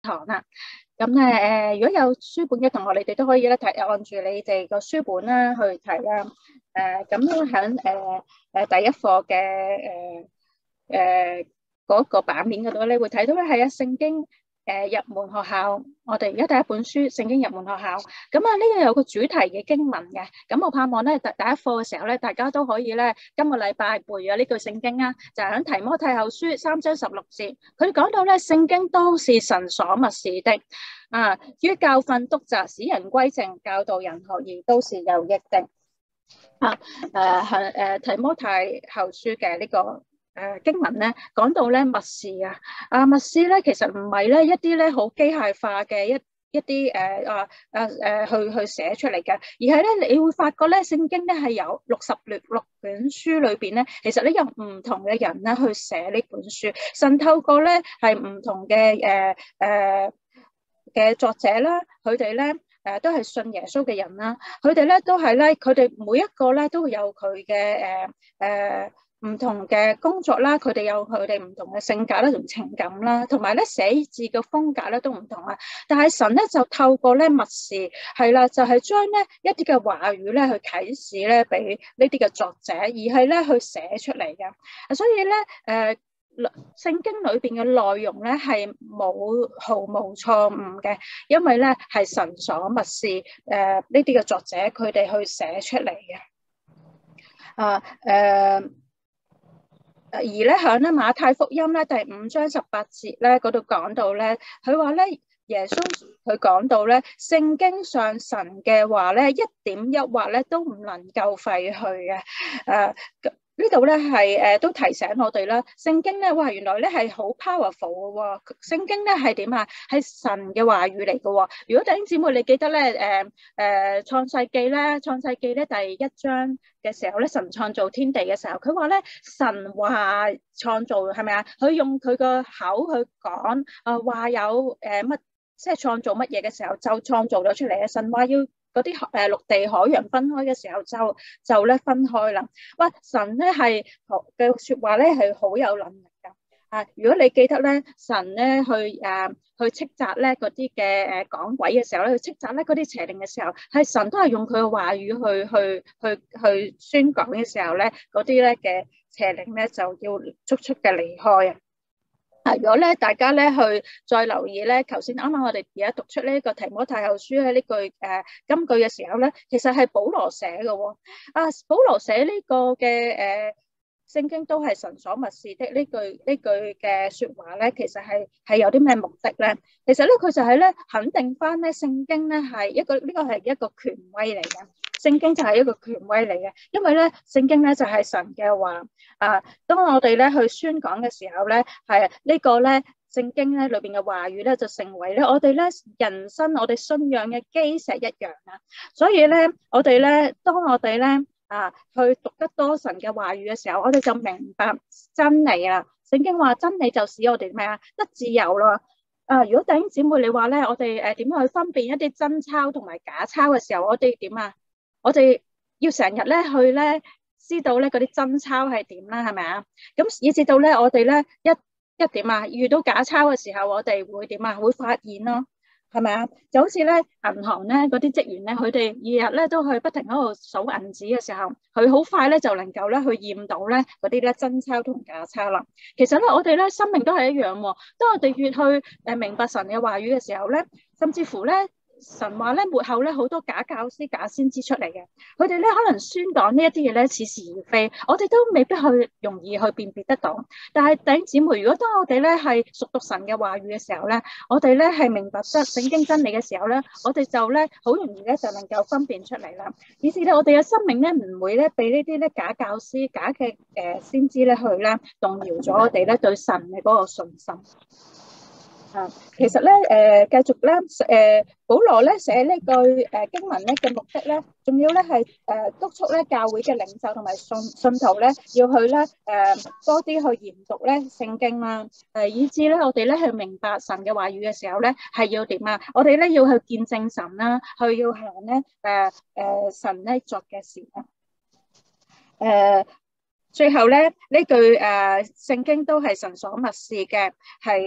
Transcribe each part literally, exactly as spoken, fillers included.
堂啦。咁咧誒，如果有書本嘅同學，你哋都可以咧睇，按住你哋個書本啦去睇啦。誒咁咧喺誒誒第一課嘅誒誒嗰個版面嗰度咧，會睇到咧係啊聖經誒入門學校，我哋而家第一本書聖經入門學校。咁啊呢個有個主題嘅經文嘅，咁我盼望咧第第一課嘅時候咧，大家都可以咧今個禮拜背啊呢句聖經啊，就係喺提摩太後書三章十六節，佢講到咧聖經都是神所默示的，啊於教訓督責使人歸正，教導人學義都是有益的。啊誒係誒提摩太後書嘅呢個。誒經文咧講到咧默示啊，啊默示咧其實唔係咧一啲咧好機械化嘅一一啲誒啊啊誒去去寫出嚟嘅，而係咧你會發覺咧聖經咧係有六十六六本書裏邊咧，其實咧有唔同嘅人咧去寫呢本書，神透過咧係唔同嘅誒誒嘅作者啦，佢哋咧誒都係信耶穌嘅人啦，佢哋咧都係咧佢哋每一個咧都會有佢嘅誒誒。唔同嘅工作啦，佢哋有佢哋唔同嘅性格啦同情感啦，同埋咧寫字嘅風格咧都唔同啊。但係神咧就透過咧默示係啦，就係將咧一啲嘅話語咧去啟示咧俾呢啲嘅作者，而係咧去寫出嚟嘅。所以咧誒聖經裏邊嘅內容咧係冇毫無錯誤嘅，因為咧係神所默示誒呢啲嘅作者佢哋去寫出嚟嘅。啊誒。呃而咧喺咧馬太福音咧第五章十八節咧嗰度講到咧，佢話咧耶穌佢講到咧聖經上神嘅話咧一點一劃咧都唔能夠廢去嘅。誒呢度咧係誒都提醒我哋啦，聖經咧哇原來咧係好 powerful 嘅喎，聖經咧係點啊？係神嘅話語嚟嘅喎。如果弟兄姊妹你記得咧誒誒創世記咧創世記咧第一章嘅時候咧，神創造天地嘅時候，佢話咧神話創造係咪啊？佢用佢個口去講啊，話有誒乜即係創造乜嘢嘅時候就創造咗出嚟啊！神話要嗰啲誒陸地海洋分開嘅時候就就咧分開啦。哇！神咧係嘅説話咧係好有能力㗎。啊！如果你記得咧，神咧去誒、啊、去斥責咧嗰啲嘅誒講鬼嘅時候咧，去斥責咧嗰啲邪靈嘅時候，係神都係用佢嘅話語去去去去宣講嘅時候咧，嗰啲咧嘅邪靈咧就要速速嘅離開啊！啊！如果咧大家咧去再留意咧，頭先啱啱我哋而家讀出呢個提摩太後書喺呢句誒、呃、金句嘅時候咧，其實係保羅寫嘅喎。啊！保羅寫呢個嘅誒。呃聖經都係神所默示的呢句呢句嘅說話咧，其實係係有啲咩目的咧？其實咧佢就係咧肯定翻咧聖經咧係一個呢個係一個權威嚟嘅，聖經就係一個權威嚟嘅，因為咧聖經咧就係神嘅話啊。當我哋咧去宣講嘅時候咧，係呢個咧聖經咧裏邊嘅話語咧就成為咧我哋咧人生我哋信仰嘅基石一樣啊。所以咧我哋咧當我哋咧啊，去讀得多神嘅話語嘅時候，我哋就明白真理啦。聖經話真理就使我哋咩啊？得自由咯。啊，如果弟兄姊妹你話咧，我哋誒點樣去分辨一啲真抄同埋假抄嘅時候，我哋點啊？我哋要成日咧去咧知道咧嗰啲真抄係點啦，係咪啊？咁以至到咧我哋咧一一點啊，遇到假抄嘅時候，我哋會點啊？會發現咯。係咪啊？就好似咧銀行咧嗰啲職員咧，佢哋日日咧都去不停喺度數銀紙嘅時候，佢好快咧就能夠咧去驗到咧嗰啲咧真鈔同假鈔啦。其實咧我哋咧生命都係一樣喎。當我哋越去誒明白神嘅話語嘅時候咧，甚至乎咧神話咧末後咧好多假教師、假先知出嚟嘅，佢哋咧可能宣講呢一啲嘢咧似是而非，我哋都未必去容易去辨別得到。但係弟兄姊妹，如果當我哋咧係熟讀神嘅話語嘅時候咧，我哋咧係明白得聖經真理嘅時候咧，我哋就咧好容易咧就能夠分辨出嚟啦。以至咧我哋嘅生命咧唔會咧被呢啲咧假教師、假嘅誒先知咧去咧動搖咗我哋咧對神嘅嗰個信心。啊，其實咧，誒、呃，繼續咧，誒、呃，保羅咧寫呢句誒、呃、經文咧嘅目的咧，仲要咧係誒督促咧教會嘅領袖同埋信信徒咧，要去咧誒、呃、多啲去研讀咧聖經啦，誒、呃，以至咧我哋咧去明白神嘅話語嘅時候咧，係要點啊？我哋咧要去見證神啦，去要行咧誒誒神咧作嘅事啦，誒、呃，最後咧呢句誒聖、呃、經都係神所默示嘅，係。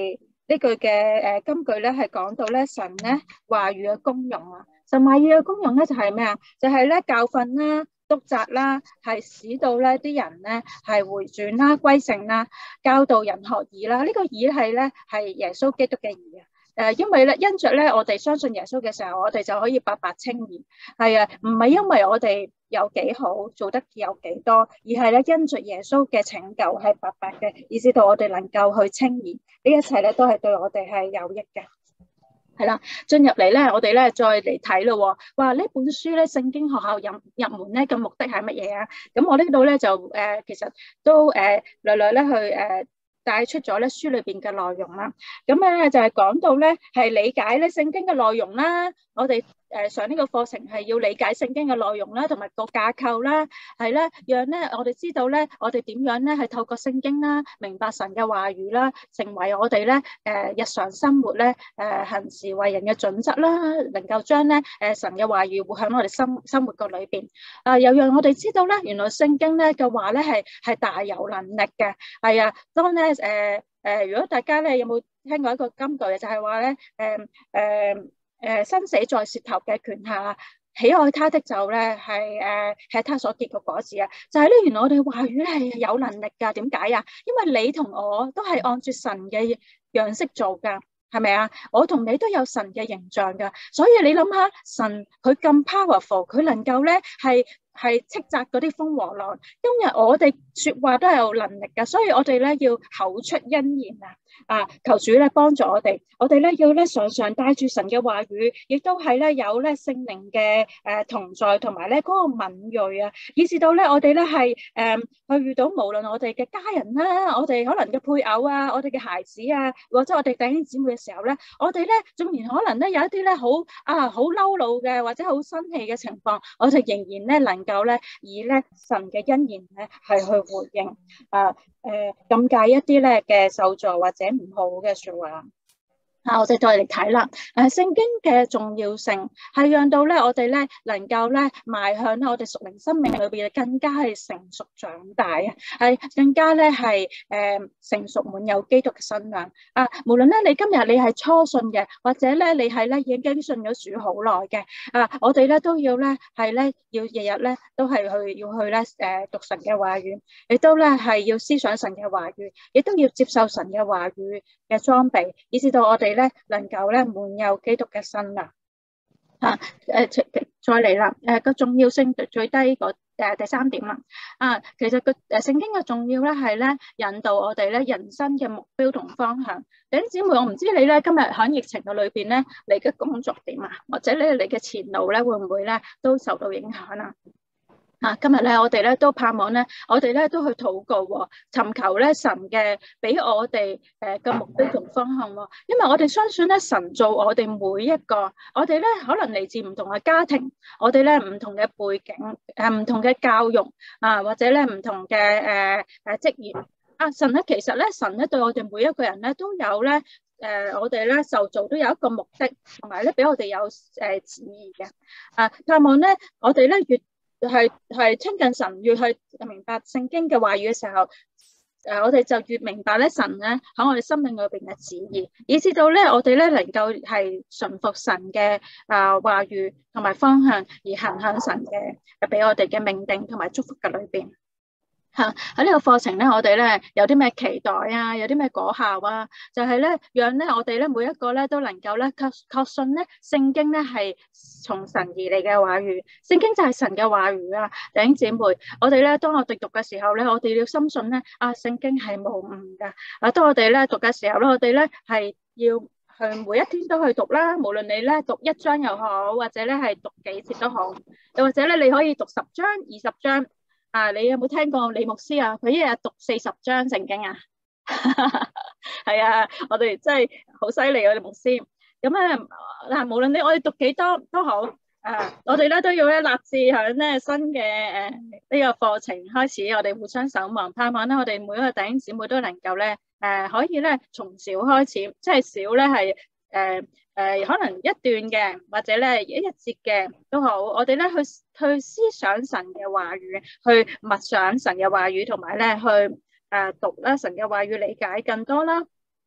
呢句嘅誒金句咧係講到咧神咧話語嘅功用啊。神話語嘅功用咧就係咩啊？就係咧教訓啦、督責啦，係使到咧啲人咧係回轉啦、歸正啦、教導人學義啦。呢個義係咧係耶穌基督嘅義啊。誒，因為咧因着咧我哋相信耶穌嘅時候，我哋就可以白白稱義。係啊，唔係因為我哋有幾好，做得有幾多，而係咧因着耶穌嘅拯救係白白嘅，以至到我哋能夠去稱義。呢一切咧都係對我哋係有益嘅。係啦，進入嚟咧，我哋咧再嚟睇咯。哇，呢本書咧，聖經學校入入門咧嘅目的係乜嘢啊？咁我呢度咧就誒、呃，其實都誒略略咧去誒帶出咗咧書裏邊嘅內容啦。咁咧就係、是、講到咧係理解咧聖經嘅內容啦。我哋誒上呢個課程係要理解聖經嘅內容啦，同埋個架構啦，係咧讓咧我哋知道咧我哋點樣咧係透過聖經啦，明白神嘅話語啦，成為我哋咧誒日常生活咧誒行事為人嘅準則啦，能夠將咧誒神嘅話語活喺我哋生生活個裏邊。啊，又讓我哋知道咧，原來聖經咧嘅話咧係係大有能力嘅。係啊，當咧誒誒，如果大家咧有冇聽過一個金句嘅，就係話咧誒誒。誒，生死在舌頭嘅權下，喜愛他的就咧係誒係他所結嘅果子啊！就係咧，原來我哋話語咧係有能力噶。點解啊？因為你同我都係按住神嘅樣式做噶，係咪啊？我同你都有神嘅形象噶，所以你諗下，神佢咁 powerful，佢能夠咧係係斥責嗰啲風和浪。今日我哋說話都係有能力噶，所以我哋咧要口出恩言啊！啊！求主咧幫助我哋，我哋咧要咧常常帶住神嘅話語，亦都係咧有咧聖靈嘅誒同在，同埋咧嗰個敏銳啊，以至到咧我哋咧係誒去遇到無論我哋嘅家人啦，我哋可能嘅配偶啊，我哋嘅孩子啊，或者我哋弟兄姊妹嘅時候咧，我哋咧縱然可能咧有一啲咧好啊好嬲怒嘅或者好生氣嘅情況，我哋仍然咧能夠咧以咧神嘅恩言咧係去回應啊。誒，禁戒一啲咧嘅受助或者唔好嘅說話。啊，我哋再嚟睇啦。誒，聖經嘅重要性係讓到咧我哋咧能夠咧邁向咧我哋屬靈生命裏邊更加係成熟長大啊，係更加咧係誒成熟滿有基督嘅身量啊。無論咧你今日你係初信嘅，或者咧你係咧已經信咗主好耐嘅啊，我哋咧都要咧係咧要日日咧都係去要去咧誒讀神嘅話語，亦都咧係要思想神嘅話語，亦都要接受神嘅話語嘅裝備，以至到我哋咧能夠咧滿有基督嘅身量啊！誒，再嚟啦，誒個重要性最低個誒第三點啦啊，其實個誒聖經嘅重要咧係咧引導我哋咧人生嘅目標同方向。弟兄姊妹，我唔知你咧今日喺疫情嘅裏邊咧，你嘅工作點啊？或者咧你嘅前路咧會唔會咧都受到影響啊？啊！今日咧，我哋咧都盼望咧，我哋咧都去禱告喎，尋求咧神嘅俾我哋誒嘅目標同方向喎。因為我哋相信咧，神做我哋每一個，我哋咧可能嚟自唔同嘅家庭，我哋咧唔同嘅背景，誒唔同嘅教育啊，或者咧唔同嘅誒誒職業啊。神咧其實咧，神咧對我哋每一個人咧都有咧誒，我哋咧受造都有一個目的，同埋咧俾我哋有誒旨意嘅啊。盼望咧，我哋咧越係係親近神，越去明白聖經嘅話語嘅時候，誒，我哋就越明白咧神咧喺我哋生命裏邊嘅旨意，以至到咧我哋咧能夠係順服神嘅啊話語同埋方向，而行向神嘅俾我哋嘅命定同埋祝福嘅裏邊。吓，喺呢個課程咧，我哋咧有啲咩期待啊？有啲咩果效啊？就係咧，讓咧我哋咧每一個咧都能夠咧確確信咧聖經咧係從神而嚟嘅話語，聖經就係神嘅話語啊！弟兄姊妹，我哋咧當我哋讀嘅時候咧，我哋要深信咧啊，聖經係無誤噶。啊，當我哋咧讀嘅時候咧，我哋咧係要去每一天都去讀啦。無論你咧讀一章又好，或者咧係讀幾節都好，又或者咧你可以讀十章、二十章。啊！你有冇聽過李牧師啊？佢一日讀四十章聖經啊！係啊，我哋真係好犀利啊！李牧師咁啊，嗱，無論你我哋讀幾多都好，啊，我哋咧都要咧立志響咧新嘅誒呢個課程開始，我哋互相守望，盼望咧我哋每一個弟兄姊妹都能夠咧誒可以咧從小開始，即係小咧係誒。誒，可能一段嘅，或者咧一節嘅都好，我哋咧去去思想神嘅話語，去默想神嘅話語，同埋咧去誒讀啦神嘅話語，理解更多啦。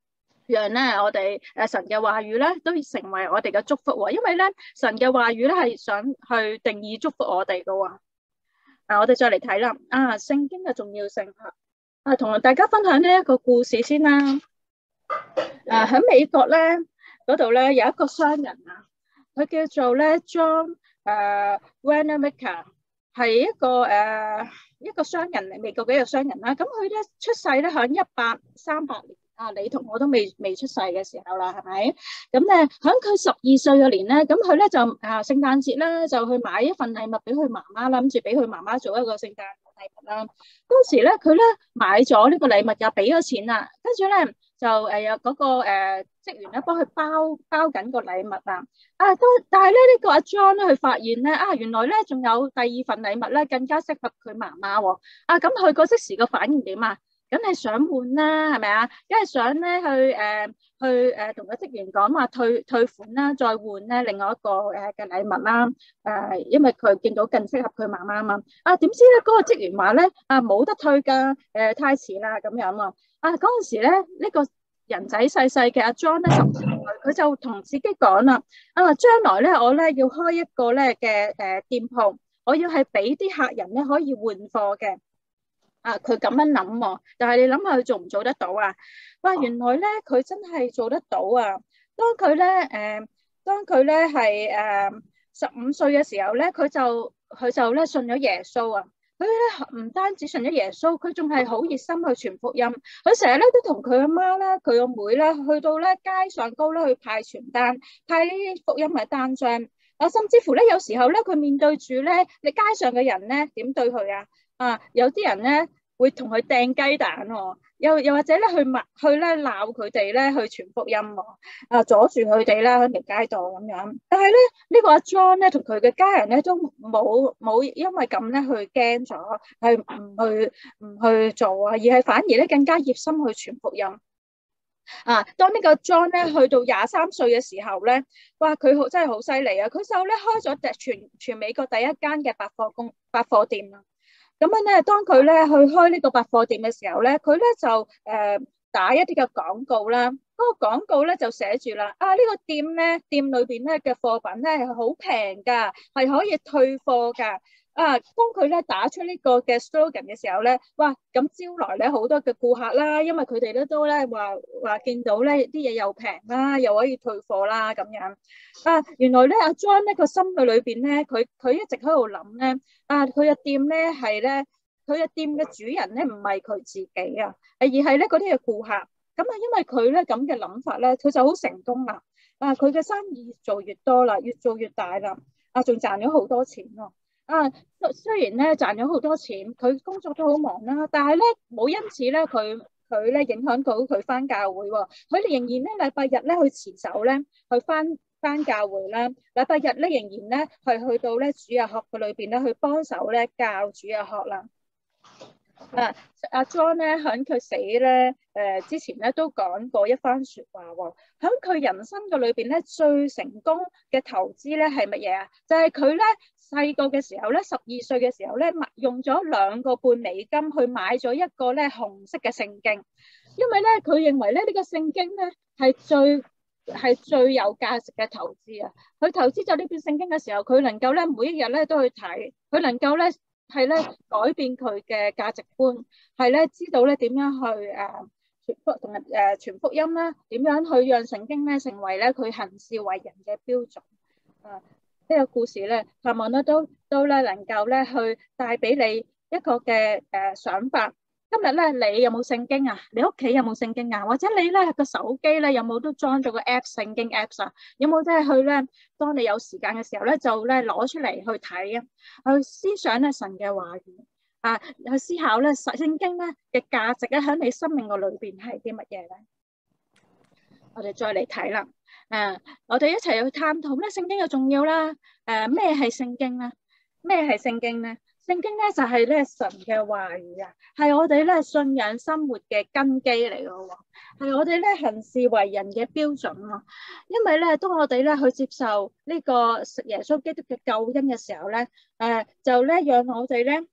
讓咧我哋誒神嘅話語咧都成為我哋嘅祝福喎。因為咧神嘅話語咧係想去定義祝福我哋嘅喎。啊，我哋再嚟睇啦。啊，聖經嘅重要性啊，同大家分享呢一個故事先啦。誒喺美國咧嗰度咧有一個商人啊，佢叫做咧 John 誒 Wanamaker，係一個誒一個商人嚟，美國嘅一個商人啦。咁佢咧出世咧響一八三八年。啊！你同我都未未出世嘅時候啦，係咪？咁咧，喺佢十二歲嘅年咧，咁佢咧就啊聖誕節咧就去買一份禮物俾佢媽媽啦，諗住俾佢媽媽做一個聖誕禮物啦。當時咧，佢咧買咗呢個禮物又俾咗錢啦，跟住咧就誒有嗰個誒職員咧幫佢包包緊個禮物啊。啊，都但係咧呢個阿 John 咧，佢發現咧啊，原來咧仲有第二份禮物咧更加適合佢媽媽喎。啊，咁佢嗰即時個反應點啊？梗係想換啦，係咪啊？梗係想咧去誒去誒同個職員講話退退款啦，再換咧另外一個誒嘅禮物啦。誒，因為佢見到更適合佢媽媽啊嘛。啊，點知咧嗰個職員話咧啊冇得退㗎，誒太遲啦咁樣啊。啊嗰陣時咧呢個人仔細細嘅阿 John 咧十歲，佢就同自己講啦：啊，將來咧我咧要開一個咧嘅誒店鋪，我要係俾啲客人咧可以換貨嘅。啊！佢咁樣諗喎，但係你諗下佢做唔做得到啊？哇！原來咧佢真係做得到啊！當佢咧誒，當佢咧係誒十五歲嘅時候咧，佢就佢就咧信咗耶穌啊！佢咧唔單止信咗耶穌，佢仲係好熱心去傳福音。佢成日咧都同佢阿媽啦、佢阿妹啦，去到咧街上高咧去派傳單，派呢啲福音嘅單張。啊，甚至乎咧有時候咧，佢面對住咧你街上嘅人咧，點對佢啊？啊，有啲人咧會同佢掟雞蛋喎，又又或者咧去罵去咧鬧佢哋咧去傳福音喎，啊阻住佢哋啦喺條街度咁樣。但係咧呢個阿 John 咧同佢嘅家人咧都冇冇因為咁咧去驚咗，係唔去唔去做啊，而係反而咧更加熱心去傳福音。啊！當呢個 John 咧去到廿三歲嘅時候咧，哇！佢好真係好犀利啊！佢就咧開咗全全美國第一間嘅百貨公百貨店啊！咁樣咧，當佢咧去開呢個百貨店嘅時候咧，佢咧就誒、呃、打一啲嘅廣告啦。嗰、那個廣告咧就寫住啦，啊呢、這個店咧店裏邊咧嘅貨品咧係好平㗎，係可以退貨㗎。啊，當佢咧打出呢個嘅 slogan 嘅時候咧，哇！咁招來咧好多嘅顧客啦，因為佢哋咧都咧話話見到咧啲嘢又平啦，又可以退貨啦咁樣。啊，原來咧阿 John 咧個心嘅裏邊咧，佢佢一直喺度諗咧，啊佢嘅店咧係咧，佢嘅店嘅主人咧唔係佢自己啊，而係咧嗰啲嘅顧客。咁啊，因為佢咧咁嘅諗法咧，佢就好成功啦。啊，佢嘅生意越做越多啦，越做越大啦。啊，仲賺咗好多錢喎。啊，雖然咧賺咗好多錢，佢工作都好忙啦，但係咧冇因此咧佢佢咧影響到佢返教會喎。佢哋仍然咧禮拜日咧去持守咧去返返教會啦，禮拜日咧仍然咧係去到咧主日學嘅裏邊咧去幫手咧教主日學啦。啊，阿 John 咧喺佢死咧誒之前咧都講過一番説話喎。喺佢人生嘅裏邊咧最成功嘅投資咧係乜嘢啊？就係佢咧細個嘅時候咧，十二歲嘅時候咧，用咗兩個半美金去買咗一個咧紅色嘅聖經，因為咧佢認為咧呢個聖經咧係最係最有價值嘅投資啊！佢投資咗呢本聖經嘅時候，佢能夠咧每一日咧都去睇，佢能夠咧。係咧改變佢嘅價值觀，係咧知道咧點樣去誒傳福同埋誒傳福音啦，點樣去讓聖經咧成為咧佢行事為人嘅標準。啊，呢個故事咧，盼望咧都都咧能夠咧去帶俾你一個嘅誒想法。今日咧，你有冇聖經啊？你屋企有冇聖經啊？或者你咧個手機咧有冇都裝咗個 app 聖經 apps 啊？有冇即係去咧？當你有時間嘅時候咧，就咧攞出嚟去睇啊，去思想咧神嘅話語啊，去思考咧聖經咧嘅價值咧喺你生命嘅裏邊係啲乜嘢咧？我哋再嚟睇啦，誒，我哋一齊去探討咧聖經嘅重要啦。誒，咩係聖經咧？咩係聖經咧？聖經咧就係咧神嘅話語啊，係我哋咧信仰生活嘅根基嚟嘅喎，係我哋咧行事為人嘅標準喎。因為咧，當我哋咧去接受呢個耶穌基督嘅救恩嘅時候咧，誒就咧讓我哋咧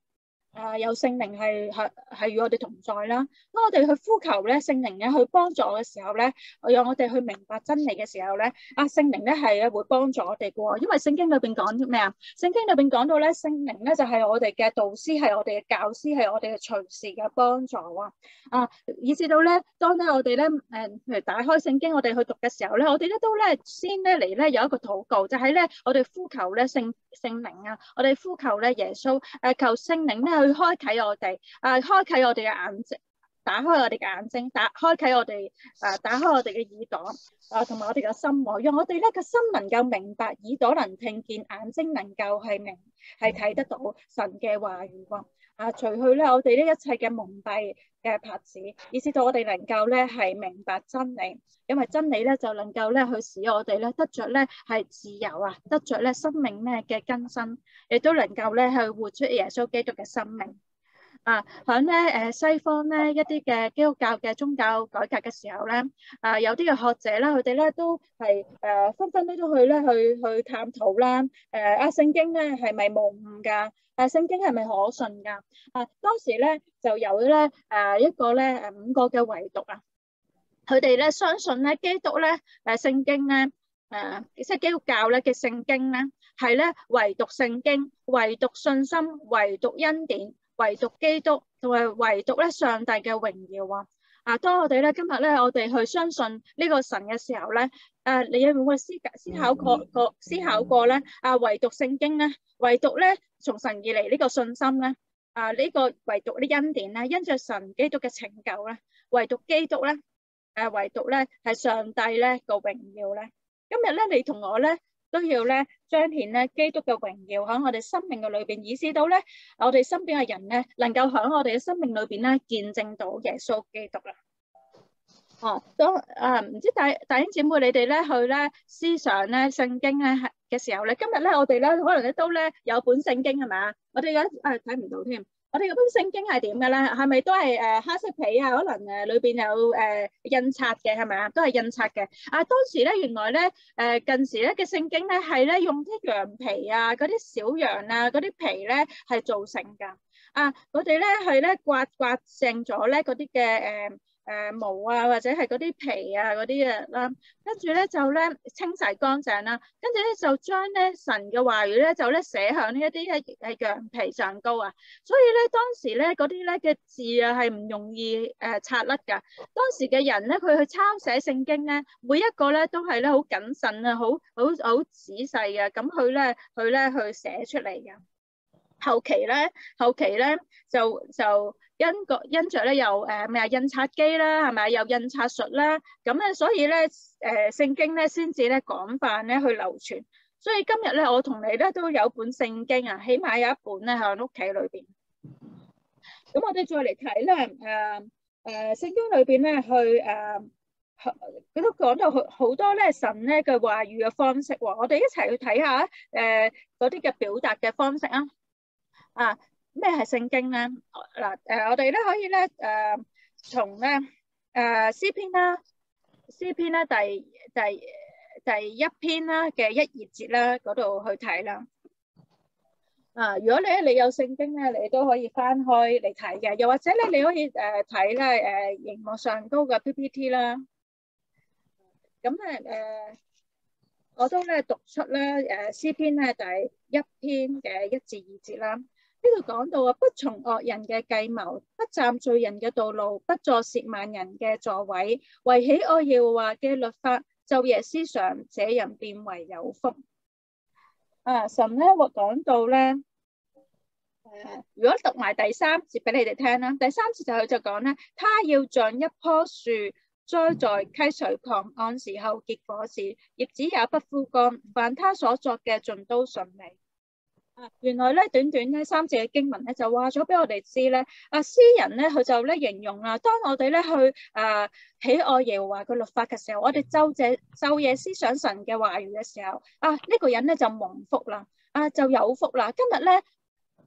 啊，有聖靈係係係與我哋同在啦。當我哋去呼求咧，聖靈咧去幫助我嘅時候咧，讓我哋去明白真理嘅時候咧，啊，聖靈咧係咧會幫助我哋嘅喎。因為聖經裏邊講啲咩啊？聖經裏邊講到咧，聖靈咧就係我哋嘅導師，係我哋嘅教師，係我哋嘅隨時嘅幫助啊。啊，以至到咧，當咧我哋咧誒，譬如打開聖經，我哋去讀嘅時候咧，我哋咧都咧先咧嚟咧有一個禱告，就係咧我哋呼求咧聖聖靈啊，我哋呼求咧耶穌誒，求聖靈咧。去開啟我哋，啊，開啟我哋嘅眼睛，打開我哋嘅眼睛，打開啟我哋，啊，打開我哋嘅耳朵，啊，同埋我哋嘅心喎，讓我哋咧個心能夠明白，耳朵能聽見，眼睛能夠係明係睇得到神嘅話語喎，啊，除去咧我哋呢一切嘅蒙蔽嘅帕子，以至到我哋能夠咧係明白真理，因為真理咧就能夠咧去使我哋咧得着咧係自由啊，得着咧生命咧嘅更新，亦都能夠咧去活出耶穌基督嘅生命。啊，響咧誒西方咧一啲嘅基督教嘅宗教改革嘅時候咧，啊有啲嘅學者啦，佢哋咧都係誒紛紛都去咧去去探討啦，誒啊聖經咧係咪無誤㗎？啊聖經係咪可信㗎？啊當時咧就有咧誒一個咧誒五個嘅遺讀啊，佢哋咧相信咧基督咧誒聖經咧誒即係基督教咧嘅聖經咧係咧唯獨聖經、唯獨信心、唯獨恩典。唯獨基督同埋唯獨咧上帝嘅榮耀啊！啊，當我哋咧今日咧我哋去相信呢個神嘅時候咧，誒，你有冇思思考過個思考過咧？啊，唯獨聖經咧，唯獨咧從神而嚟呢個信心咧，啊呢個唯獨啲恩典咧，因着神基督嘅拯救咧，唯獨基督咧，誒唯獨咧係上帝咧個榮耀咧。今日咧你同我咧都要咧彰顯咧基督嘅榮耀喺我哋生命嘅裏邊，以致到咧我哋身邊嘅人咧能夠喺我哋嘅生命裏邊咧見證到耶穌基督啦。哦，當啊唔知弟弟兄姊妹你哋咧去咧思想咧聖經咧嘅時候咧，今日咧我哋咧可能咧都咧有本聖經係咪啊？我哋而家誒睇唔到添。我哋嗰本聖經係點嘅咧？係咪都係誒黑色皮啊？可能誒裏邊有誒印刷嘅係咪啊？都係印刷嘅。啊，當時咧原來咧誒近時咧嘅聖經咧係咧用啲羊皮啊，嗰啲小羊啊，嗰啲皮咧係做成㗎。啊，我哋咧係咧刮刮淨咗咧嗰啲嘅誒誒毛啊，或者係嗰啲皮啊嗰啲嘢啦，跟住咧就咧清洗乾淨啦，跟住咧就將咧神嘅話語咧就咧寫響呢一啲嘅誒羊皮上高啊，所以咧當時咧嗰啲咧嘅字啊係唔容易誒擦甩㗎。當時嘅人咧佢去抄寫聖經咧，每一個咧都係咧好謹慎啊，好好好仔細嘅，咁佢咧佢咧去寫出嚟嘅。後期咧，後期咧就就因個因着咧有誒咩啊印刷機啦，係咪有印刷術啦，咁咧所以咧誒聖經咧先至咧廣泛咧去流傳。所以今日咧我同你咧都有本聖經啊，起碼有一本咧喺屋企裏邊。咁我哋再嚟睇咧誒誒聖經裏邊咧去誒，佢都講到好好多咧神咧嘅話語嘅方式喎。我哋一齊去睇下誒嗰啲嘅表達嘅方式啊。啊，咩係聖經咧？嗱，誒，我哋咧可以咧，誒，從咧，誒，詩篇啦，詩篇咧第第第一篇啦嘅一二節啦嗰度去睇啦。啊，如果咧你有聖經咧，你都可以翻開嚟睇嘅，又或者咧你可以誒睇咧誒熒幕上高嘅 P P T 啦。咁咧誒，我都咧讀出咧誒詩篇咧第一篇嘅一至二節啦。呢度講到啊，不從惡人嘅計謀，不站罪人嘅道路，不坐褻慢人嘅座位，為喜愛耶和華嘅律法，晝夜思想，這人便為有福。啊，神咧會講到咧，誒、呃，如果讀埋第三節俾你哋聽啦，第三節就佢就講咧，他要像一棵樹栽在溪水旁，按時候結果子，葉子也不枯乾，凡他所作嘅盡都順利。原來咧短短咧三節嘅經文咧就話咗俾我哋知咧，啊詩人咧佢就咧形容啊，當我哋咧去誒喜愛耶和華嘅律法嘅時候，我哋晝夜晝夜思想神嘅話語嘅時候，啊呢個人咧就蒙福啦，啊就有福啦。今日咧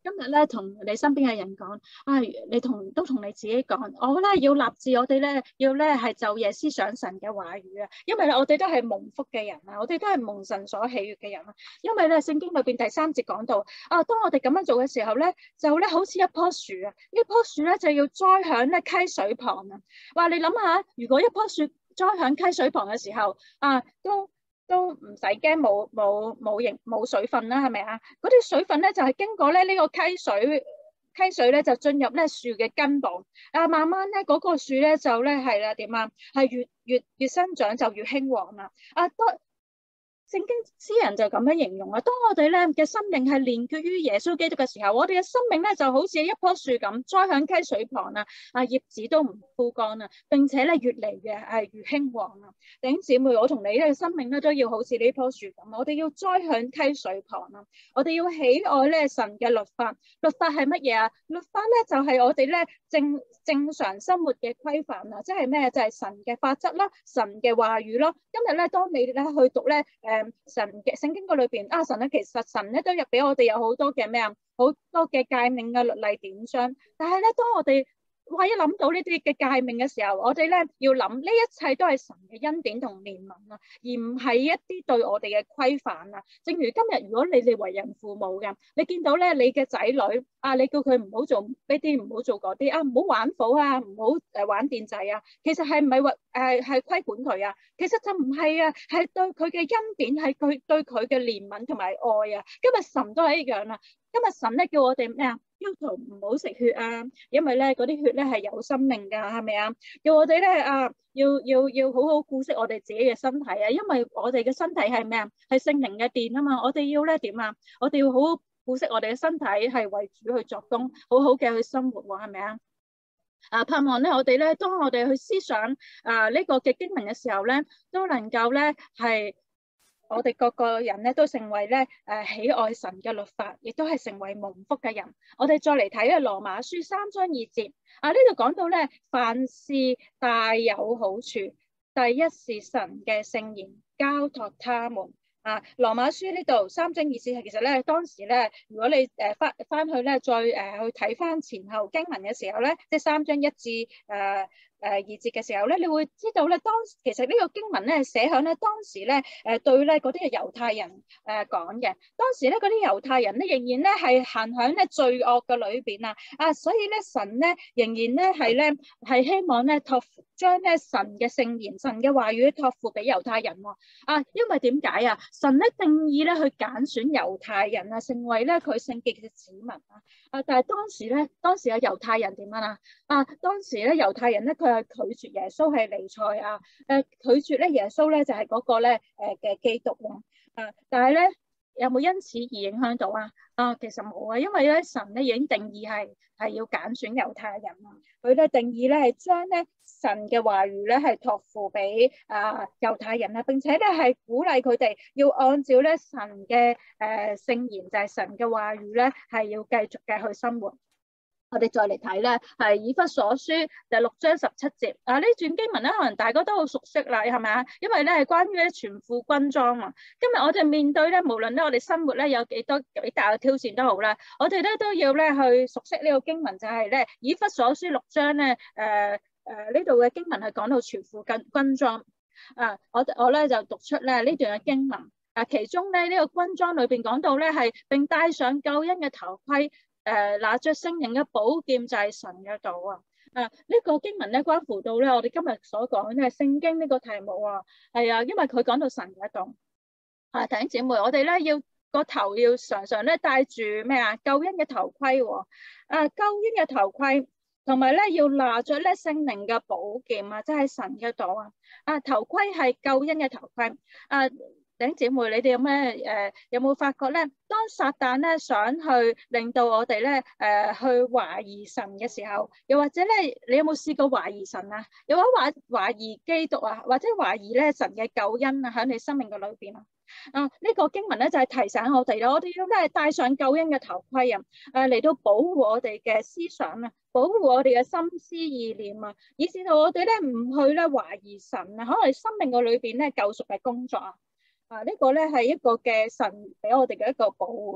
今日咧同你身邊嘅人講，啊，你同都同你自己講，我咧要立志，我哋咧要咧係晝夜思想神嘅話語啊，因為咧我哋都係蒙福嘅人啊，我哋都係蒙神所喜悅嘅人啊，因為咧聖經裏邊第三節講到，啊，當我哋咁樣做嘅時候咧，就咧好似一棵樹啊，呢棵樹咧就要栽響咧溪水旁啊，話你諗下，如果一棵樹栽響溪水旁嘅時候，啊，都都唔使驚冇冇冇營冇水分啦，係咪啊？嗰啲水分咧就係、是、經過咧呢、這個溪水，溪水咧就進入咧樹嘅根部，啊，慢慢咧嗰、那個樹咧就咧係啦點啊，係越越越生長就越興旺啦，啊多。聖經詩人就咁樣形容啊，當我哋咧嘅生命係連結於耶穌基督嘅時候，我哋嘅生命咧就好似一棵樹咁栽響溪水旁啊，啊葉子都唔枯乾啊，並且咧越嚟越係越興旺啊。弟兄姊妹，我同你嘅生命咧都要好似呢棵樹咁，我哋要栽響溪水旁啊，我哋要喜愛咧神嘅律法。律法係乜嘢啊？律法咧就係、是、我哋咧正正常生活嘅規範啊，即係咩？就係、是、神嘅法則啦，神嘅話語咯。今日咧，當你咧去讀咧誒。呃神嘅聖經個裏邊啊，神咧其實神咧都入俾我哋有好多嘅咩啊，好多嘅誡命嘅律例典章。但係咧，當我哋哇一諗到呢啲嘅誡命嘅時候，我哋咧要諗呢一切都係神嘅恩典同憐憫啊，而唔係一啲對我哋嘅規範啊。正如今日，如果你哋為人父母嘅，你見到咧你嘅仔女啊，你叫佢唔好做呢啲，唔好做嗰啲啊，唔好玩火啊，唔好誒玩電掣啊，其實係唔係話誒係規管佢啊？其實就唔係啊，係對佢嘅恩典，係佢對佢嘅憐憫同埋愛啊。今日神都係一樣啊。今日神咧叫我哋咩啊？要求唔好食血啊，因為咧嗰啲血咧係有生命噶，係咪啊？叫我哋咧啊，要要要好好顧惜我哋自己嘅身體啊，因為我哋嘅身體係咩啊？係聖靈嘅殿啊嘛，我哋要咧點啊？我哋要好好顧惜我哋嘅身體，係為主去作工，好好嘅去生活喎，係咪啊？啊，盼望咧我哋咧，當我哋去思想啊呢個嘅經文嘅時候咧，都能夠咧係。我哋各個人咧都成為咧誒喜愛神嘅律法，亦都係成為蒙福嘅人。我哋再嚟睇咧羅馬書三章二節啊，呢度講到咧凡事大有好處，第一是神嘅聖言交託他們啊。羅馬書呢度三章二節係其實咧當時咧，如果你誒翻翻去咧再誒去睇翻前後經文嘅時候咧，即係三章一至誒。呃誒二節嘅時候咧，你會知道咧，當其實呢個經文咧寫響咧當時咧誒對咧嗰啲嘅猶太人誒講嘅。當時咧嗰啲猶太人咧仍然咧係行響咧罪惡嘅裏邊啊啊，所以咧神咧仍然咧係咧係希望咧託付將咧神嘅聖言、神嘅話語託付俾猶太人喎啊，因為點解啊？神咧定義咧去揀選猶太人啊，成為咧佢聖潔嘅子民啊啊！但係當時咧，當時有猶太人點樣啊？啊，當時咧猶太人咧佢。拒絕耶穌係彌賽亞，誒拒絕咧耶穌咧就係嗰個咧誒嘅基督喎，啊！但係咧有冇因此而影響到啊？啊，其實冇啊，因為咧神咧已經定義係係要揀選猶太人啊，佢咧定義咧係將咧神嘅話語咧係託付俾啊猶太人啊，並且咧係鼓勵佢哋要按照咧神嘅誒聖言，就係神嘅話語咧係要繼續嘅去生活。我哋再嚟睇咧，係以弗所書第六章十七節啊！呢段經文咧，可能大家都好熟悉啦，係咪啊？因為咧係關於咧全副軍裝啊。今日我哋面對咧，無論咧我哋生活咧有幾多幾大嘅挑戰都好啦，我哋咧都要咧去熟悉呢個經文，就係咧以弗所書六章咧，誒誒呢度嘅經文係講到全副軍軍裝啊！我我咧就讀出咧呢段嘅經文啊，其中咧呢個軍裝裏邊講到咧係並戴上救恩嘅頭盔。誒，拿着聖靈嘅寶劍就係神嘅道啊！啊，呢個經文咧關乎到咧我哋今日所講嘅聖經呢個題目啊，係啊，因為佢講到神嘅道啊，弟兄姊妹，我哋咧要個頭要常常咧戴住咩啊？救恩嘅頭盔喎，啊，救恩嘅頭盔，同埋咧要拿着咧聖靈嘅寶劍啊，即係神嘅道啊！啊，頭盔係救恩嘅頭盔啊！弟兄姊妹，你哋有咩誒、呃？有冇發覺咧？當撒旦咧想去令到我哋咧誒去懷疑神嘅時候，又或者咧，你有冇試過懷疑神啊？又或者懷疑基督啊？或者懷疑咧神嘅救恩啊？喺你生命嘅裏邊啊？啊，呢、這個經文咧就係、是、提醒我哋咯，我哋要咧戴上救恩嘅頭盔啊！誒、呃、嚟到保護我哋嘅思想啊，保護我哋嘅心思意念啊，以至到我哋咧唔去咧懷疑神啊，可能生命嘅裏邊咧救贖嘅工作啊。啊！呢個咧係一個嘅神俾我哋嘅一個保護啊！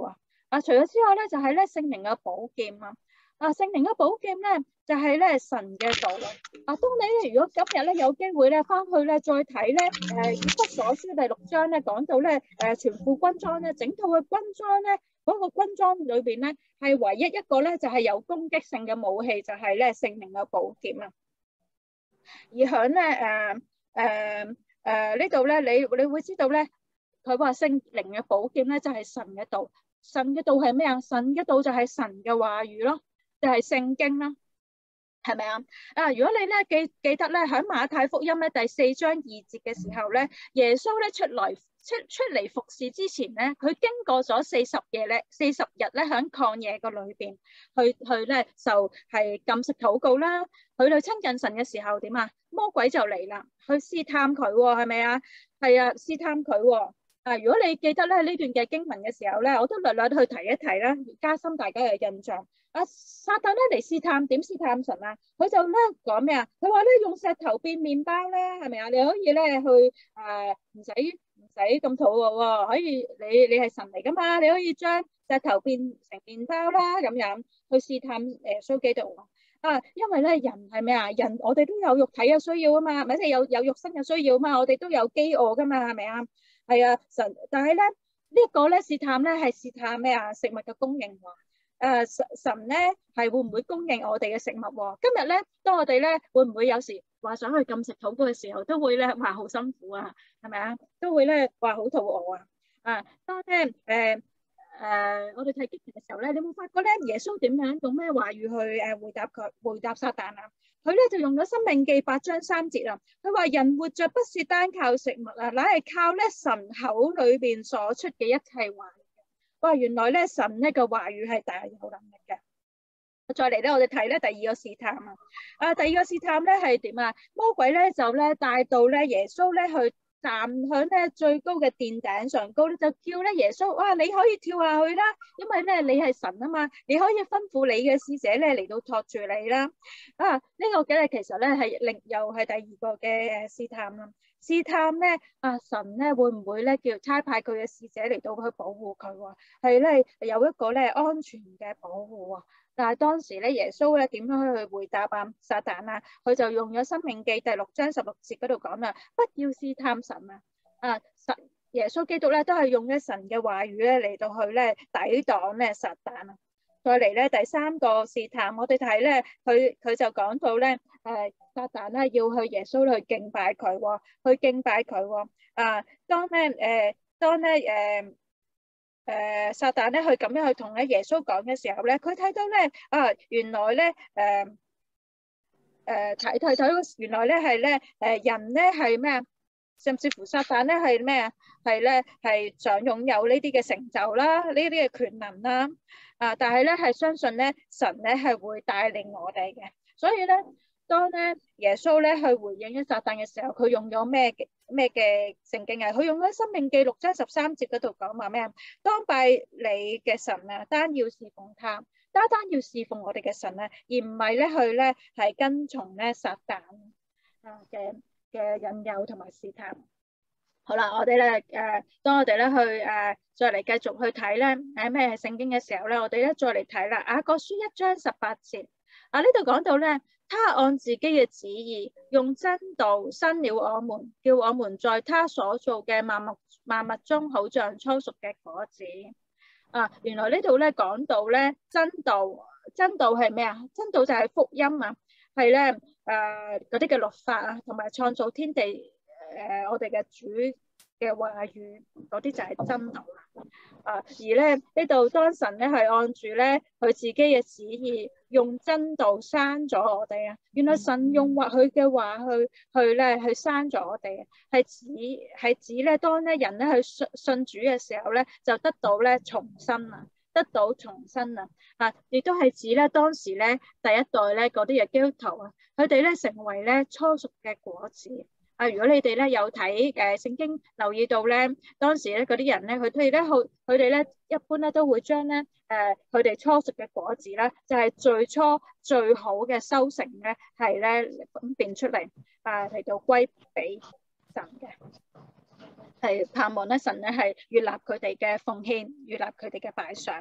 啊，除咗之外咧，就係咧聖靈嘅寶劍啊。啊，聖靈嘅寶劍咧，就係咧神嘅道啊。啊，當你咧如果今日咧有機會咧翻去咧再睇咧，誒以弗所書第六章咧講到咧，誒全副軍裝咧，整套嘅軍裝咧，嗰個軍裝裏邊咧係唯一一個咧就係有攻擊性嘅武器，就係咧聖靈嘅寶劍啊。而響咧誒誒誒呢度咧，你你會知道咧，佢話聖靈嘅寶劍咧就係神嘅道，神嘅道係咩啊？神嘅道就係神嘅話語咯。就係聖經啦，係咪啊？啊，如果你咧記記得咧，喺馬太福音咧第四章二節嘅時候咧，耶穌咧出嚟出出嚟服侍之前咧，佢經過咗四十夜咧，四十日咧喺曠野個裏邊去去咧就係禁食禱告啦。佢去親近神嘅時候點啊？魔鬼就嚟啦，去試探佢喎，係咪啊？係啊，試探佢喎。啊，如果你記得咧呢段嘅經文嘅時候咧，我都略略去提一提啦，加深大家嘅印象。啊！撒旦咧嚟試探，點試探神啊？佢就咧講咩啊？佢話咧用石頭變麵包咧，係咪啊？你可以咧去誒，唔使唔使咁肚餓喎，可以你你係神嚟噶嘛？你可以將石頭變成麵包啦，咁樣去試探誒耶穌基督啊！因為咧人係咩啊？人我哋都有肉體嘅需要啊嘛，咪即係有有肉身嘅需要啊嘛，我哋都有飢餓噶嘛，係咪啊？係啊，神，但係咧呢一個咧試探咧係試探咩啊？食物嘅供應喎。誒神神咧係會唔會供應我哋嘅食物喎？今日咧，當我哋咧會唔會有時話想去禁食禱告嘅時候，都會咧話好辛苦啊，係咪啊？都會咧話好肚餓啊！啊，當咧誒誒我哋睇經文嘅時候咧，你有冇發覺咧耶穌點樣用咩話語去誒回答佢回答撒旦啊？佢咧就用咗《申命記》八章三節啊，佢話人活着不是單靠食物啊，乃係靠咧神口裏邊所出嘅一切話。哇！原來咧神呢個話語係大有能力嘅。再嚟咧，我哋睇咧第二個試探啊。啊，第二個試探咧係點啊？魔鬼咧就咧帶到咧耶穌咧去站響咧最高嘅殿頂上高咧，就叫咧耶穌，哇！你可以跳下去啦，因為咧你係神啊嘛，你可以吩咐你嘅使者咧嚟到托住你啦。啊，呢個嘅其實咧係另又係第二個嘅誒試探啦。試探咧，啊神咧會唔會咧叫差派佢嘅使者嚟到去保護佢喎？係咧有一個咧安全嘅保護啊！但係當時咧耶穌咧點樣去回答啊撒旦啊？佢就用咗《申命記》第六章十六節嗰度講啦，不要試探神啊！啊神耶穌基督咧都係用咗神嘅話語咧嚟到去咧抵擋咧撒旦啊！再嚟咧第三個試探，我哋睇咧佢佢就講到咧誒撒旦咧要去耶穌去敬拜佢喎，去敬拜佢喎啊！當咧誒當咧誒誒撒旦咧去咁樣去同咧耶穌講嘅時候咧，佢睇到咧啊原來咧誒誒睇睇睇到原來咧係咧誒人咧係咩啊？甚至乎撒旦咧係咩啊？係咧係想擁有呢啲嘅成就啦，呢啲嘅權能啦。啊！但係咧，係相信咧，神咧係會帶領我哋嘅。所以咧，當咧耶穌咧去回應咗撒旦嘅時候，佢用咗咩嘅咩嘅聖經啊？佢用咗《申命記》六章十三節嗰度講話咩啊？當拜你嘅神啊，單要侍奉他，單單要侍奉我哋嘅神啊，而唔係咧去咧係跟從咧撒旦啊嘅嘅引誘同埋試探。好啦，我哋咧誒，當我哋咧去誒、呃，再嚟繼續去睇咧誒咩係聖經嘅時候咧，我哋咧再嚟睇啦。雅各書一章十八節啊，呢度講到咧，他按自己嘅旨意，用真道生了我們，叫我們在他所造嘅萬物萬物中，好像初熟嘅果子啊。原來呢度咧講到咧真道，真道係咩啊？真道就係福音啊，係咧誒嗰啲嘅律法啊，同埋創造天地。誒、呃，我哋嘅主嘅話語嗰啲就係真道啦。啊，而咧呢度當神咧係按住咧佢自己嘅旨意，用真道生咗我哋啊。原來神用話佢嘅話去去咧去生咗我哋，係指係指咧當咧人咧去信信主嘅時候咧，就得到咧重生啊，得到重生啊。啊，亦都係指咧當時咧第一代咧嗰啲嘅基督徒啊，佢哋咧成為咧初熟嘅果子。啊！如果你哋咧有睇誒聖經，留意到咧，當時咧嗰啲人咧，佢哋咧好，佢哋咧一般咧都會將咧誒佢哋初熟嘅果子咧，就係最初最好嘅收成咧，係咧分辨出嚟啊，嚟到歸俾神嘅，係盼望咧神咧係悅納佢哋嘅奉獻，悅納佢哋嘅擺上。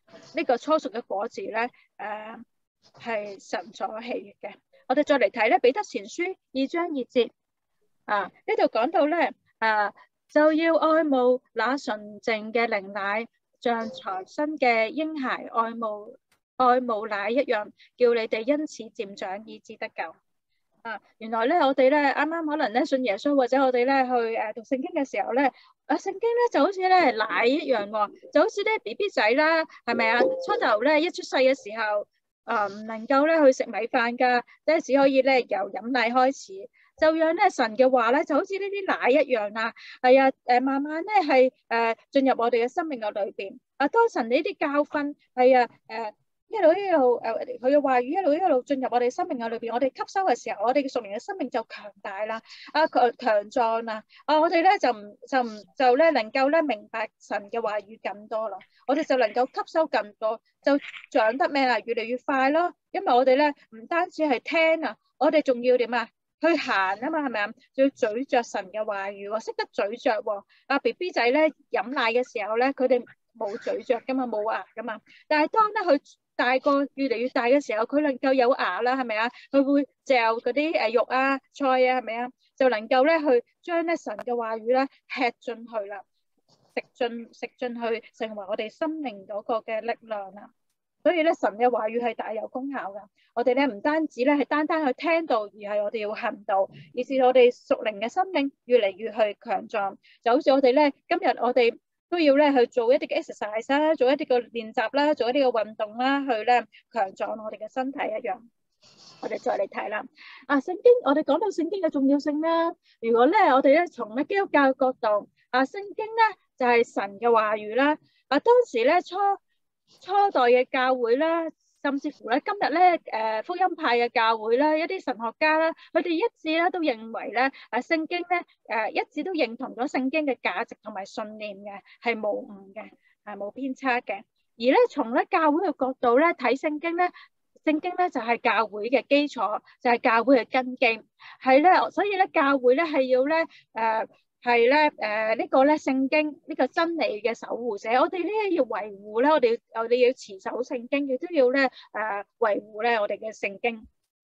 呢個初熟嘅果子咧，誒係神所喜悅嘅。我哋再嚟睇咧，彼得前書二章二節啊，呢度講到咧，啊就要愛慕那純淨嘅靈奶，像才生嘅嬰孩愛慕愛慕奶一樣，叫你哋因此漸長，以致得救。啊，原來咧我哋咧啱啱可能咧信耶穌，或者我哋咧去誒讀聖經嘅時候咧，啊聖經咧就好似咧奶一樣喎，就好似啲 B B 仔啦，係咪啊？初頭咧一出世嘅時候，啊唔能夠咧去食米飯㗎，即係只可以咧由飲奶開始。就讓咧神嘅話咧，就好似呢啲奶一樣啊，係啊，誒慢慢咧係誒進入我哋嘅生命嘅裏邊。啊，當神呢啲教訓係啊誒一路一路誒佢嘅話語一路一路進入我哋生命嘅裏邊，我哋吸收嘅時候，我哋嘅屬靈嘅生命就強大啦，啊強強壯啦，啊我哋咧就唔就唔就咧能夠咧明白神嘅話語更多啦，我哋就能夠吸收更多，就長得咩啊？越嚟越快咯，因為我哋咧唔單止係聽啊，我哋仲要點啊？去行啊嘛，係咪啊？仲要咀嚼神嘅話語喎，識得咀嚼喎。啊 B B 仔咧飲奶嘅時候咧，佢哋冇咀嚼噶嘛，冇牙噶嘛。但係當咧佢大個越嚟越大嘅時候，佢能夠有牙啦，係咪啊？佢會嚼嗰啲誒肉啊、菜啊，係咪啊？就能夠咧去將咧神嘅話語咧吃進去啦，食進食進去，成為我哋生命嗰個嘅力量啦。所以咧，神嘅話語係大有功效噶。我哋咧唔單止咧係單單去聽到，而係我哋要行道，以致我哋屬靈嘅生命越嚟越去強壯。就好似我哋咧，今日我哋都要咧去做一啲嘅 exercise 啦，做一啲嘅練習啦，做一啲嘅運動啦，去咧強壯我哋嘅身體一樣。我哋再嚟睇啦。啊，聖經我哋講到聖經嘅重要性啦。如果咧我哋咧從咧基督教角度，啊聖經咧就係神嘅話語啦。啊當時咧初初代嘅教會啦，甚至乎咧今日咧誒福音派嘅教會啦，一啲神學家啦，佢哋一致咧都認為咧誒聖經咧誒一致都認同咗聖經嘅價值同埋信念嘅係無誤嘅，係冇偏差嘅。而咧從咧教會嘅角度咧睇聖經咧，聖經咧就係教會嘅基礎，就係教會嘅根基，係咧，所以咧教會咧係要咧誒。係咧，誒呢個咧聖經呢個真理嘅守護者，我哋咧要維護咧，我哋我哋要持守聖經，亦都要咧誒維護咧我哋嘅聖經。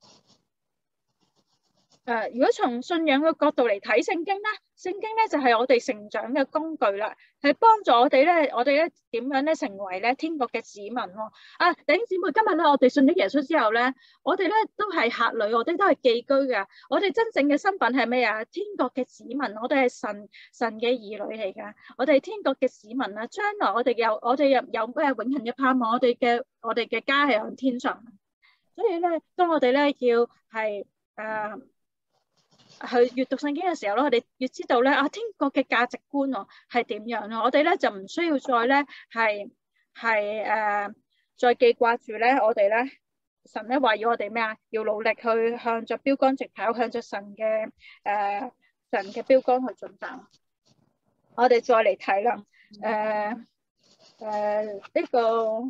誒，如果從信仰嘅角度嚟睇聖經咧，聖經咧就係我哋成長嘅工具啦，係幫助我哋咧，我哋咧點樣咧成為咧天國嘅子民喎。啊，弟兄姊妹，今日咧我哋信咗耶穌之後咧，我哋咧都係客旅，我哋都係寄居㗎。我哋真正嘅身份係咩啊？天國嘅子民，我哋係神神嘅兒女嚟㗎。我哋係天國嘅子民啊！將來我哋有我哋有有咩永恆嘅盼望？我哋嘅我哋嘅家係喺天上。所以咧，當我哋咧要係誒。去閱讀聖經嘅時候咧，我哋要知道咧啊，天國嘅價值觀喎係點樣咯？我哋咧就唔需要再咧係係誒再記掛住咧，我哋咧神咧話要我哋咩啊？要努力去向着標杆直跑，向着神嘅誒、呃、神嘅標杆去進發。我哋再嚟睇啦，誒誒呢個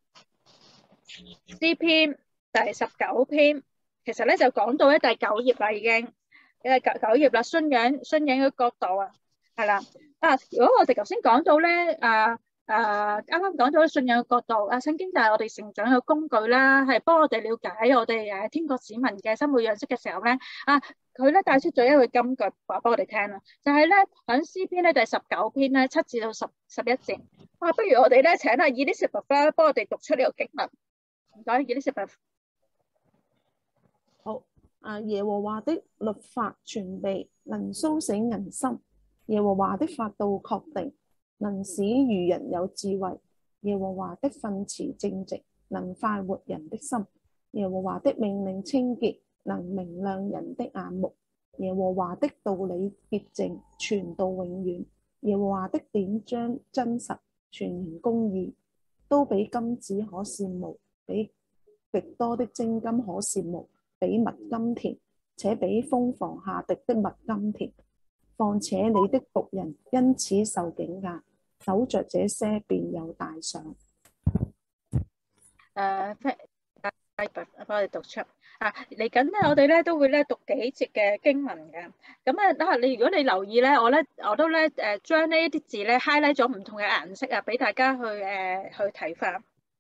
詩篇第十九篇，其實咧就講到咧第九頁啦，已經。誒九九頁啦，信仰信仰嘅角度啊，係啦啊！如果我哋頭先講到咧，啊啊啱啱講到信仰嘅角度，啊聖經就係我哋成長嘅工具啦，係幫我哋了解我哋誒天國子民嘅生活樣式嘅時候咧，啊佢咧帶出咗一句金句話俾我哋聽啦，就係咧喺詩篇咧第十九篇咧七至到十十一節，啊不如我哋咧請阿 Elizabeth 幫我哋讀出呢個經文，唔該 Elizabeth。 好。啊！耶和華的律法全備，能蘇醒人心；耶和華的法度確定，能使愚人有智慧；耶和華的訓詞正直，能快活人的心；耶和華的命令清潔，能明亮人的眼目；耶和華的道理潔淨，傳到永遠；耶和華的典章真實，全然公義，都比金子可羨慕，比極多的精金可羨慕。比蜜甘甜，且比蜂房下滴的蜜甘甜。況且你的僕人因此受警戒，守着這些便有大賞。 誒，幫我哋讀出啊！嚟緊咧，我哋咧都會咧讀幾節嘅經文嘅。咁啊，等下你如果你留意咧，我咧我都咧誒將呢一啲字咧 highlight 咗唔同嘅顏色啊，俾大家去誒去睇翻。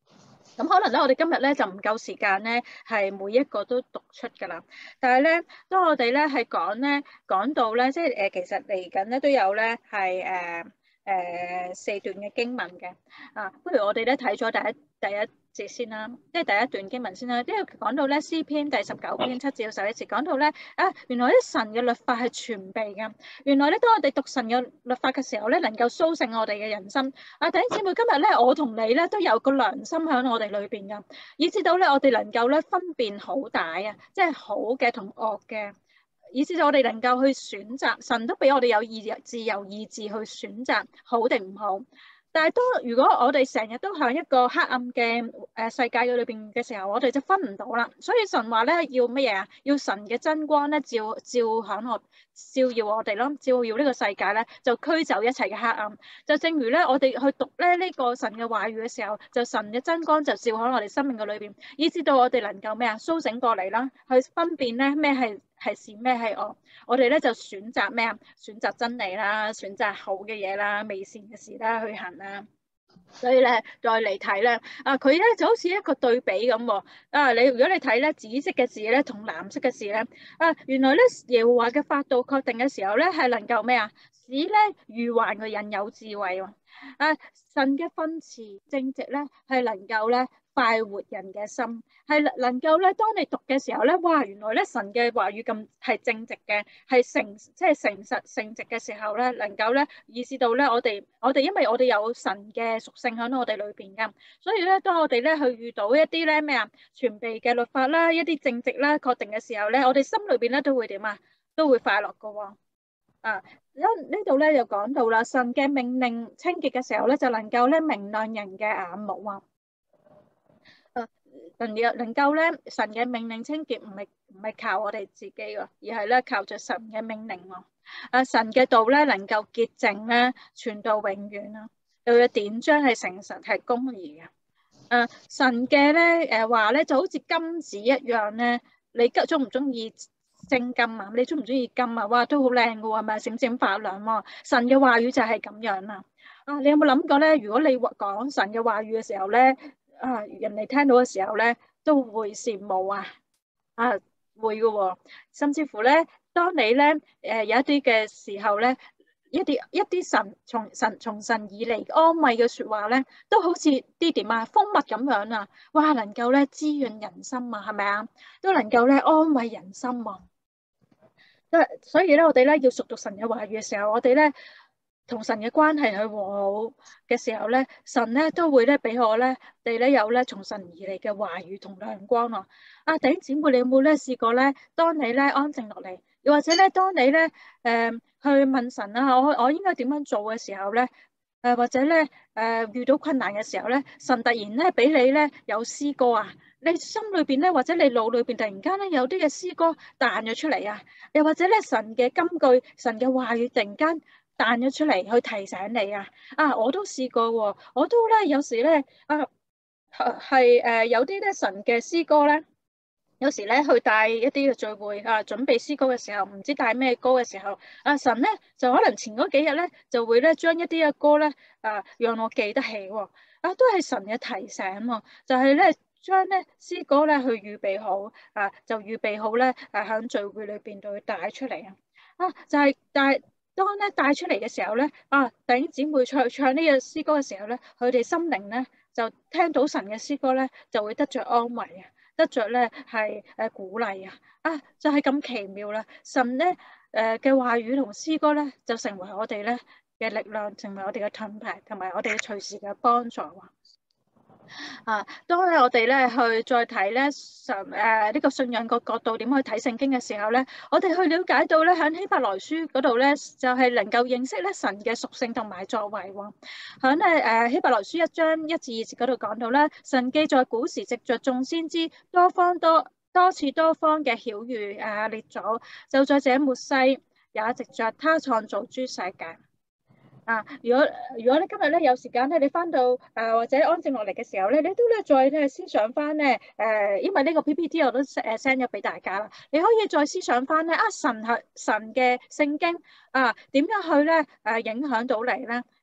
咁可能咧，我哋今日咧就唔夠時間咧，係每一個都讀出㗎啦。但係咧，當我哋咧係講咧講到咧，即係誒，其實嚟緊咧都有咧係誒誒四段嘅經文嘅。啊，不如我哋咧睇咗第一第一節先啦，即係第一段經文先啦。因為講到咧詩篇第十九篇七至到十一節，講到咧啊，原來啲神嘅律法係全備嘅。原來咧，當我哋讀神嘅律法嘅時候咧，能夠甦醒我哋嘅人心。啊，弟兄姊妹，今日咧，我同你咧都有個良心喺我哋裏邊噶，以至到咧我哋能夠咧分辨好歹啊，即係好嘅同惡嘅，以至到我哋能夠去選擇。神都俾我哋有意自由意志去選擇好定唔好。但係當如果我哋成日都喺一個黑暗嘅誒世界嘅裏邊嘅時候，我哋就分唔到啦。所以神話咧要乜嘢啊？要神嘅真光咧照照響我，照耀我哋咯，照耀呢個世界咧，就驅走一切嘅黑暗。就正如咧我哋去讀咧呢個神嘅話語嘅時候，就神嘅真光就照響我哋生命嘅裏邊，以至到我哋能夠咩啊甦醒過嚟啦，去分辨咧咩係係善咩係惡。我哋咧就選擇咩啊？選擇真理啦，選擇好嘅嘢啦，美善嘅事啦去行啦。所以咧，再嚟睇咧，啊佢咧就好似一個對比咁喎。啊，你如果你睇咧紫色嘅字咧同藍色嘅字咧，啊原來咧耶和華嘅法度確定嘅時候咧係能夠咩啊？使咧愚頑嘅人有智慧喎。啊，神嘅訓詞正直咧係能夠咧快活人嘅心，係能夠咧當你讀嘅時候咧，哇原來咧神嘅話語咁係正直嘅，係誠即係誠實正直嘅時候咧，能夠咧意識到咧我哋我哋因為我哋有神嘅屬性喺我哋裏邊噶，所以咧當我哋咧去遇到一啲咧咩啊全備嘅律法啦，一啲正直啦確定嘅時候咧，我哋心裏邊咧都會點啊？都會快樂噶喎。啊，呢呢度咧就講到啦，神嘅命令清潔嘅時候咧，就能夠咧明亮人嘅眼目啊。誒，能夠能夠咧，神嘅命令清潔唔係唔係靠我哋自己喎，而係咧靠着神嘅命令喎。啊，神嘅道咧能夠潔淨咧，傳到永遠啦。佢嘅典章係誠實係公義嘅。誒，神嘅咧誒話咧就好似金子一樣咧，你中唔中意精金啊？你中唔中意金啊？哇，都好靚噶喎，係咪閃閃發亮喎？神嘅話語就係咁樣啦。啊，你有冇諗過咧？如果你講神嘅話語嘅時候咧，啊，人哋聽到嘅時候咧，都會羨慕啊，啊，會噶喎，甚至乎咧，當你咧誒、呃、有一啲嘅時候咧，一啲一啲神從神從神以嚟安慰嘅說話咧，都好似啲點啊蜂蜜咁樣啊，哇，能夠咧滋潤人心啊，係咪啊？都能夠咧安慰人心啊。所以咧，我哋咧要熟讀神嘅話語嘅時候，我哋咧同神嘅關係去和好嘅時候咧，神咧都會咧俾我咧哋咧有咧從神而嚟嘅話語同亮光咯。啊，弟兄姊妹，你有冇咧試過咧？當你咧安靜落嚟，又或者咧當你咧誒、呃、去問神啊，我我應該點樣做嘅時候咧？誒、呃、或者咧誒、呃、遇到困難嘅時候咧，神突然咧俾你咧有詩歌啊！你心裏邊咧，或者你腦裏邊突然間咧有啲嘅詩歌彈咗出嚟啊，又或者咧神嘅金句、神嘅話語突然間彈咗出嚟去提醒你啊！啊，我都試過喎，我都咧有時咧啊係誒有啲咧神嘅詩歌咧，有時咧去帶一啲嘅聚會啊，準備詩歌嘅時候，唔知帶咩歌嘅時候，啊神咧就可能前嗰幾日咧就會咧將一啲嘅歌咧啊讓我記得起喎，啊都係神嘅提醒喎，就係咧。將咧詩歌咧去預備好啊，就預備好咧誒喺聚會裏邊度帶出嚟啊！啊，就係帶當咧帶出嚟嘅時候咧，啊弟兄姊妹唱唱呢個詩歌嘅時候咧，佢哋心靈咧就聽到神嘅詩歌咧，就會得着安慰啊，得着咧係誒鼓勵啊！啊，就係咁奇妙啦！神咧誒嘅話語同詩歌咧，就成為我哋咧嘅力量，成為我哋嘅盾牌，同埋我哋嘅隨時嘅幫助啊！啊，當咧我哋咧去再睇咧神誒呢個信仰個角度點去睇聖經嘅時候咧，我哋去了解到咧喺希伯來書嗰度咧就係能夠認識咧神嘅屬性同埋作為喎。喺咧誒希伯來書一章一至二節嗰度講到咧，神記在古時藉着眾先知多方多多次多方嘅曉諭誒列祖，就在這末世也藉着他創造諸世界。啊！如果如果你今日咧有時間咧，你翻到誒、呃、或者安靜落嚟嘅時候咧，你都咧再咧思想翻咧誒，因為呢個 P P T 我都誒 send 咗俾大家啦，你可以再思想翻咧啊神係神嘅聖經啊點樣去咧誒影響到你咧？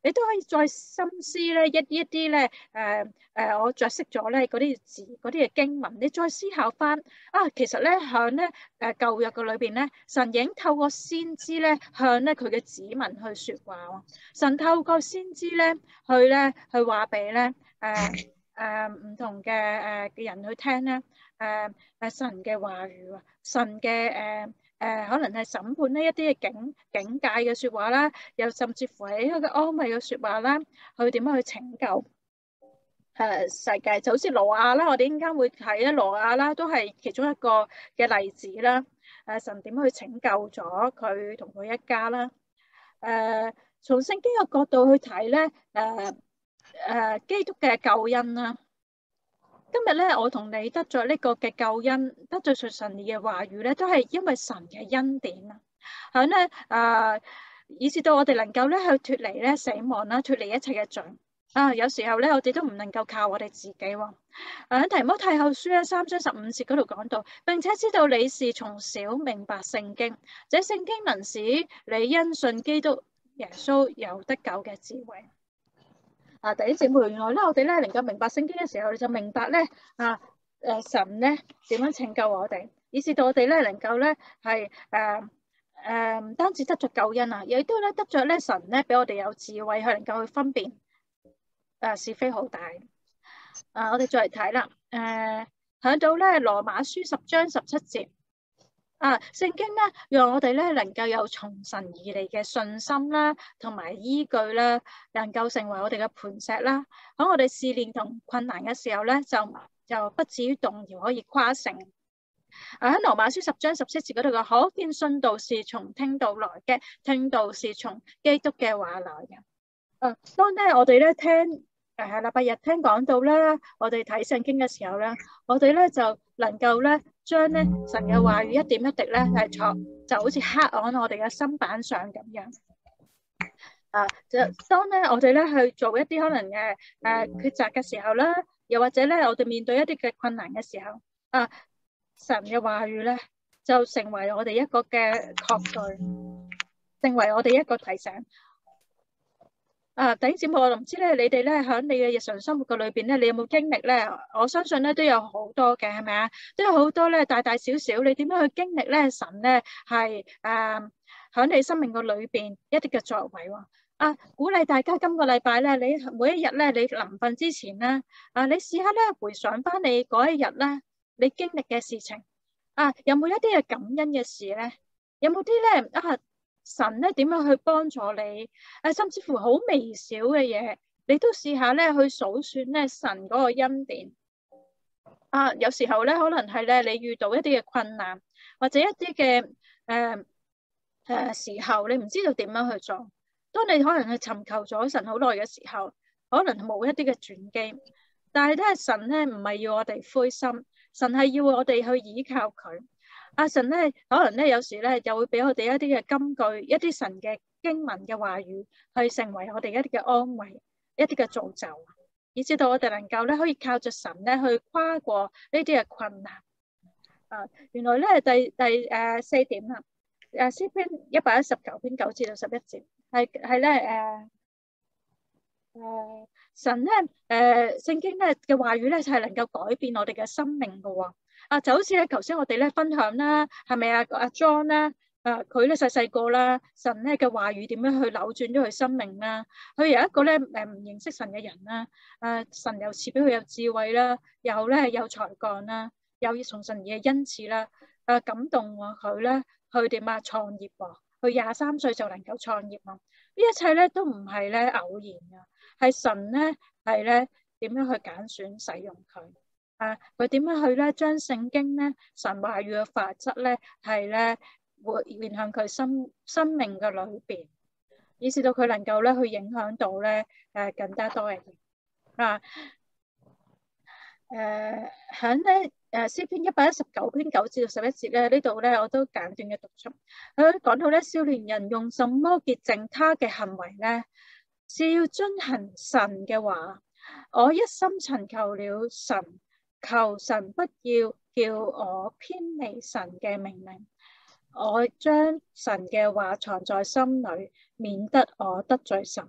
你都可以再深思咧一一啲咧誒誒，我著識咗咧嗰啲字嗰啲嘅經文，你再思考翻啊，其實咧響咧誒舊約嘅裏邊咧，神已經透過先知咧向咧佢嘅子民去説話喎。神透過先知咧去咧去話俾咧誒誒唔同嘅誒嘅人去聽咧誒誒神嘅話語啊，神嘅誒。誒可能係審判呢一啲嘅警警戒嘅説話啦，又甚至乎係一個安慰嘅説話啦，去點樣去拯救誒世界？就好似挪亞啦，我哋陣間會睇咧挪亞啦，都係其中一個嘅例子啦。誒神點樣去拯救咗佢同佢一家啦？誒從聖經嘅角度去睇咧，誒誒基督嘅救恩啦。今日咧，我同你得咗呢個嘅救恩，得咗從神嘅話語咧，都係因為神嘅恩典啊！響咧啊，以至到我哋能夠咧去脫離咧死亡啦，脫離一切嘅罪啊！有時候咧，我哋都唔能夠靠我哋自己喎。喺提摩太後書咧三章十五節嗰度講到，並且知道你是從小明白聖經，這聖經能使你因信基督耶穌有得救嘅智慧。啊！弟兄姊妹，原來咧，我哋咧能夠明白聖經嘅時候，你就明白咧啊誒神咧點樣拯救我哋，以至到我哋咧能夠咧係誒誒唔單止得着救恩啊，亦都咧得着咧神咧俾我哋有智慧，去能夠去分辨誒是非好歹。啊！我哋再嚟睇啦，誒喺到咧羅馬書十章十七節。啊，聖經咧，讓我哋咧能夠有從神而嚟嘅信心啦，同埋依據啦，能夠成為我哋嘅磐石啦。喺我哋試煉同困難嘅時候咧，就就不至於動搖，可以誇勝。啊，喺羅馬書十章十七節嗰度嘅，可見信道是從聽道來嘅，聽道是從基督嘅話來嘅。啊，當咧我哋咧聽。誒禮拜日聽講到咧，我哋睇聖經嘅時候咧，我哋咧就能夠咧將咧神嘅話語一點一滴咧係錯，就好似刻喺我哋嘅心板上咁樣。啊，就當咧我哋咧去做一啲可能嘅誒抉擇嘅時候啦，又或者咧我哋面對一啲嘅困難嘅時候，啊，神嘅話語咧就成為我哋一個嘅確據，成為我哋一個提醒。啊，弟兄姊妹，我唔知咧，你哋咧喺你嘅日常生活嘅裏邊咧，你有冇經歷咧？我相信咧都有好多嘅，係咪啊？都有好多咧，大大小小，你點樣去經歷咧？神咧係誒喺你生命嘅裏邊一啲嘅作為喎。啊，鼓勵大家今個禮拜咧，你每一日咧，你臨瞓之前咧，啊，你試下咧回想翻你嗰一日咧，你經歷嘅事情，啊，有冇一啲嘅感恩嘅事咧？有冇啲咧啊？神咧點樣去幫助你？誒，甚至乎好微小嘅嘢，你都試下咧去數算咧神嗰個恩典。啊，有時候咧可能係咧你遇到一啲嘅困難，或者一啲嘅誒誒時候，你唔知道點樣去做。當你可能去尋求咗神好耐嘅時候，可能冇一啲嘅轉機。但係咧神咧唔係要我哋灰心，神係要我哋去依靠佢。阿神咧，可能咧有時咧又會俾我哋一啲嘅金句，一啲神嘅經文嘅話語，去成為我哋一啲嘅安慰，一啲嘅造就，以至到我哋能夠咧可以靠着神咧去跨過呢啲嘅困難。啊，原來咧第第誒四點啦，誒詩篇一百一十九篇九至到十一節，係係咧誒誒神咧誒聖經咧嘅話語咧就係能夠改變我哋嘅生命噶喎。啊，就好似咧，頭先我哋咧分享啦，係咪啊？阿 John 咧，啊，佢咧細細個啦，神咧嘅話語點樣去扭轉咗佢生命啦？佢有一個咧誒唔認識神嘅人啦，誒神又賜俾佢有智慧啦，又咧有才幹啦，有從神而嘅恩賜啦，誒感動佢咧去點啊創業喎？佢廿三歲就能夠創業啊！呢一切咧都唔係咧偶然㗎，係神咧係咧點樣去揀選使用佢。啊！佢點樣去咧？將聖經咧、神話語嘅法則咧，係咧會面向佢生生命嘅裏邊，以至到佢能夠咧去影響到咧誒更加多嘅人啊！誒響咧誒詩篇一百一十九篇九至到十一節咧，呢度咧我都簡短嘅讀出。佢講到咧，少年人用什麼潔淨他嘅行為咧？是要遵行神嘅話。我一心尋求了神。求神不要叫我偏離神嘅命令，我將神嘅話藏在心裏，免得我得罪神。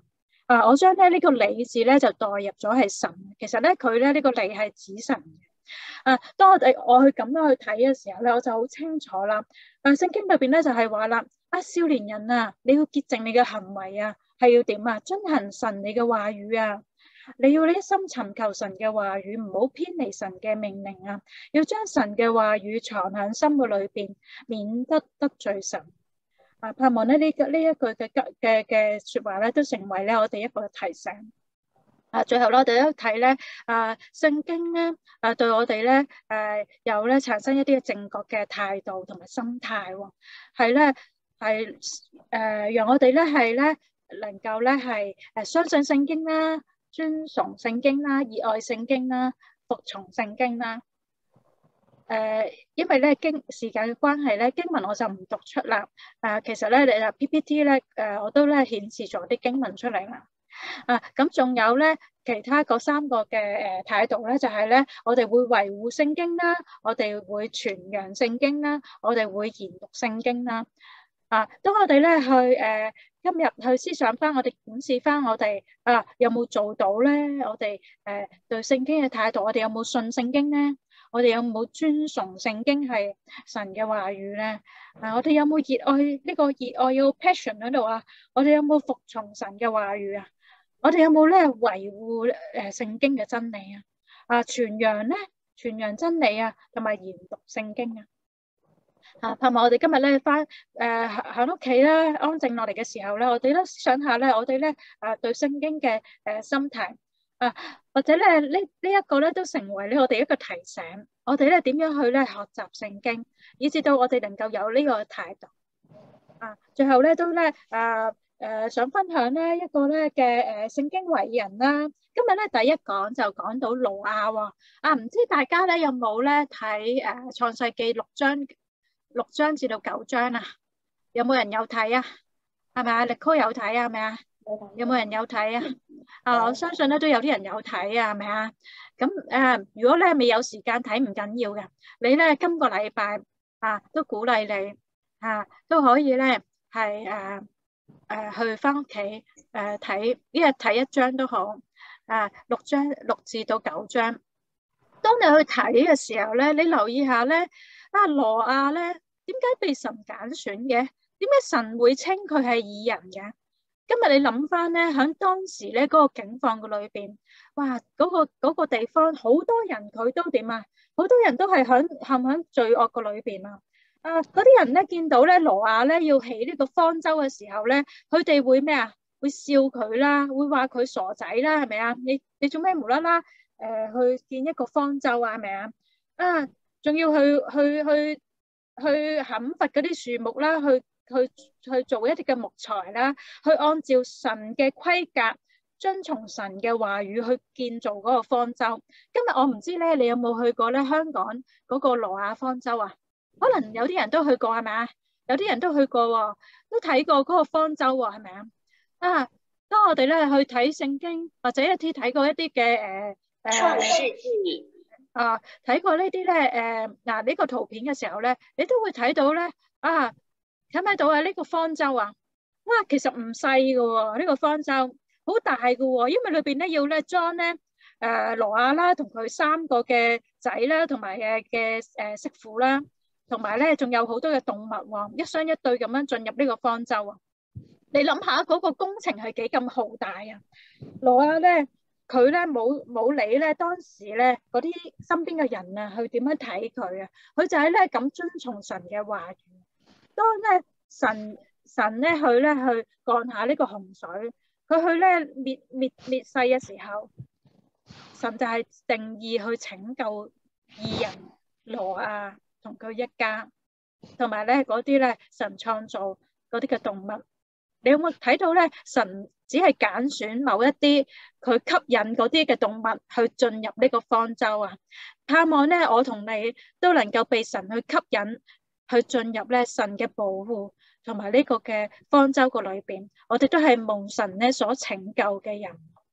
啊，我將咧呢個理字咧就代入咗係神。其實咧佢咧呢個理係指神嘅。啊，當我哋我去咁樣去睇嘅時候咧，我就好清楚啦。啊，聖經裏邊咧就係話啦，啊少年人啊，你要潔淨你嘅行為啊，係要點啊？遵行神你嘅話語啊，你要呢一心尋求神嘅話語，唔好偏離神嘅命令啊，要將神嘅話語藏喺心嘅裏邊，免得得罪神。啊，盼望咧呢個呢一句嘅嘅嘅說話咧，都成為咧我哋一個提醒。啊，最後咧我哋都睇咧，啊聖經咧，啊對我哋咧，誒有咧產生一啲嘅正確嘅態度同埋心態喎，係咧係誒讓我哋咧係咧能夠咧係誒相信聖經啦，尊崇聖經啦，熱愛聖經啦，服從聖經啦。誒、呃，因為咧經時間嘅關係咧，經文我就唔讀出啦。誒、呃，其實咧你啊 P P T 咧，誒、呃、我都咧顯示咗啲經文出嚟啦。啊，咁仲有咧其他嗰三個嘅誒態度咧，就係、是、咧我哋會維護聖經啦，我哋會傳揚聖經啦，我哋會研讀聖經啦。啊，當我哋咧去誒、呃、今日去思想翻，我哋檢視翻我哋啊有冇做到咧？我哋誒、呃、對聖經嘅態度，我哋有冇信聖經咧？我哋有冇尊崇聖經係神嘅話語咧？啊，我哋有冇熱愛呢、這個熱愛有 passion 喺度啊？我哋有冇服從神嘅話語啊？我哋有冇咧維護誒聖經嘅真理啊？啊，傳揚咧傳揚真理啊，同埋研讀聖經啊。啊，盼望我哋今日咧翻誒喺屋企咧安靜落嚟嘅時候咧，我哋都思想下咧，我哋咧誒對聖經嘅誒心態。啊，或者咧呢呢一個咧都成為咧我哋一個提醒，我哋咧點樣去咧學習聖經，以至到我哋能夠有呢個態度。啊，最後咧都咧啊誒想分享咧一個咧嘅誒聖經偉人啦。今日咧第一講就講到挪亞喎。啊，唔知大家咧有冇咧睇誒創世記六章六章至到九章啊？有冇人有睇啊？係咪啊？力哥有睇啊？係咪啊？有冇人有睇啊？啊，我相信咧都有啲人有睇啊，係咪啊？咁誒，如果咧未有時間睇唔緊要嘅，你咧今個禮拜啊都鼓勵你啊都可以咧係誒誒去翻屋企誒睇，一日睇一章都好啊，六章六至到九章。當你去睇嘅時候咧，你留意下咧啊，挪亞咧點解被神揀選嘅？點解神會稱佢係義人嘅？今日你諗翻咧，喺當時咧嗰個境況嘅裏邊，哇，嗰個嗰個地方好多人佢都點啊？好多人都係響陷響罪惡嘅裏邊啊！啊，嗰啲人咧見到咧挪亞咧要起呢個方舟嘅時候咧，佢哋會咩啊？會笑佢啦，會話佢傻仔啦，係咪啊？你你做咩無啦啦誒去建一個方舟啊？係咪啊？啊，仲要去去去去砍伐嗰啲樹木啦，去。去去做一啲嘅木材啦，去按照神嘅規格，遵從神嘅話語去建造嗰個方舟。今日我唔知咧，你有冇去過咧香港嗰個挪亞方舟啊？可能有啲人都去過，係咪啊？有啲人都去過喎，都睇過嗰個方舟喎，係咪啊？啊，當我哋咧去睇聖經或者一啲睇過一啲嘅誒誒啊，睇過呢啲咧誒嗱呢個圖片嘅時候咧，你都會睇到咧啊。睇唔睇到啊？呢個方舟啊，哇，其實唔細㗎喎，呢個方舟好大㗎喎，因為裏邊咧要咧裝咧誒挪亞啦，同佢三個嘅仔啦，同埋嘅嘅誒媳婦啦，同埋咧仲有好多嘅動物喎，一雙一對咁樣進入呢個方舟啊！你諗下嗰個工程係幾咁浩大啊！挪亞咧，佢咧冇冇理咧當時咧嗰啲身邊嘅人啊，去點樣睇佢啊？佢就係咧咁遵從神嘅話語。當咧神神咧去咧去降下呢個洪水，佢去咧滅滅滅世嘅時候，神就係定意去拯救義人挪亞同佢一家，同埋咧嗰啲咧神創造嗰啲嘅動物。你有冇睇到咧？神只係揀選某一啲佢吸引嗰啲嘅動物去進入呢個方舟啊！盼望咧我同你都能夠被神去吸引。去進入咧神嘅保護同埋呢個嘅方舟個裏邊，我哋都係蒙神咧所拯救嘅人。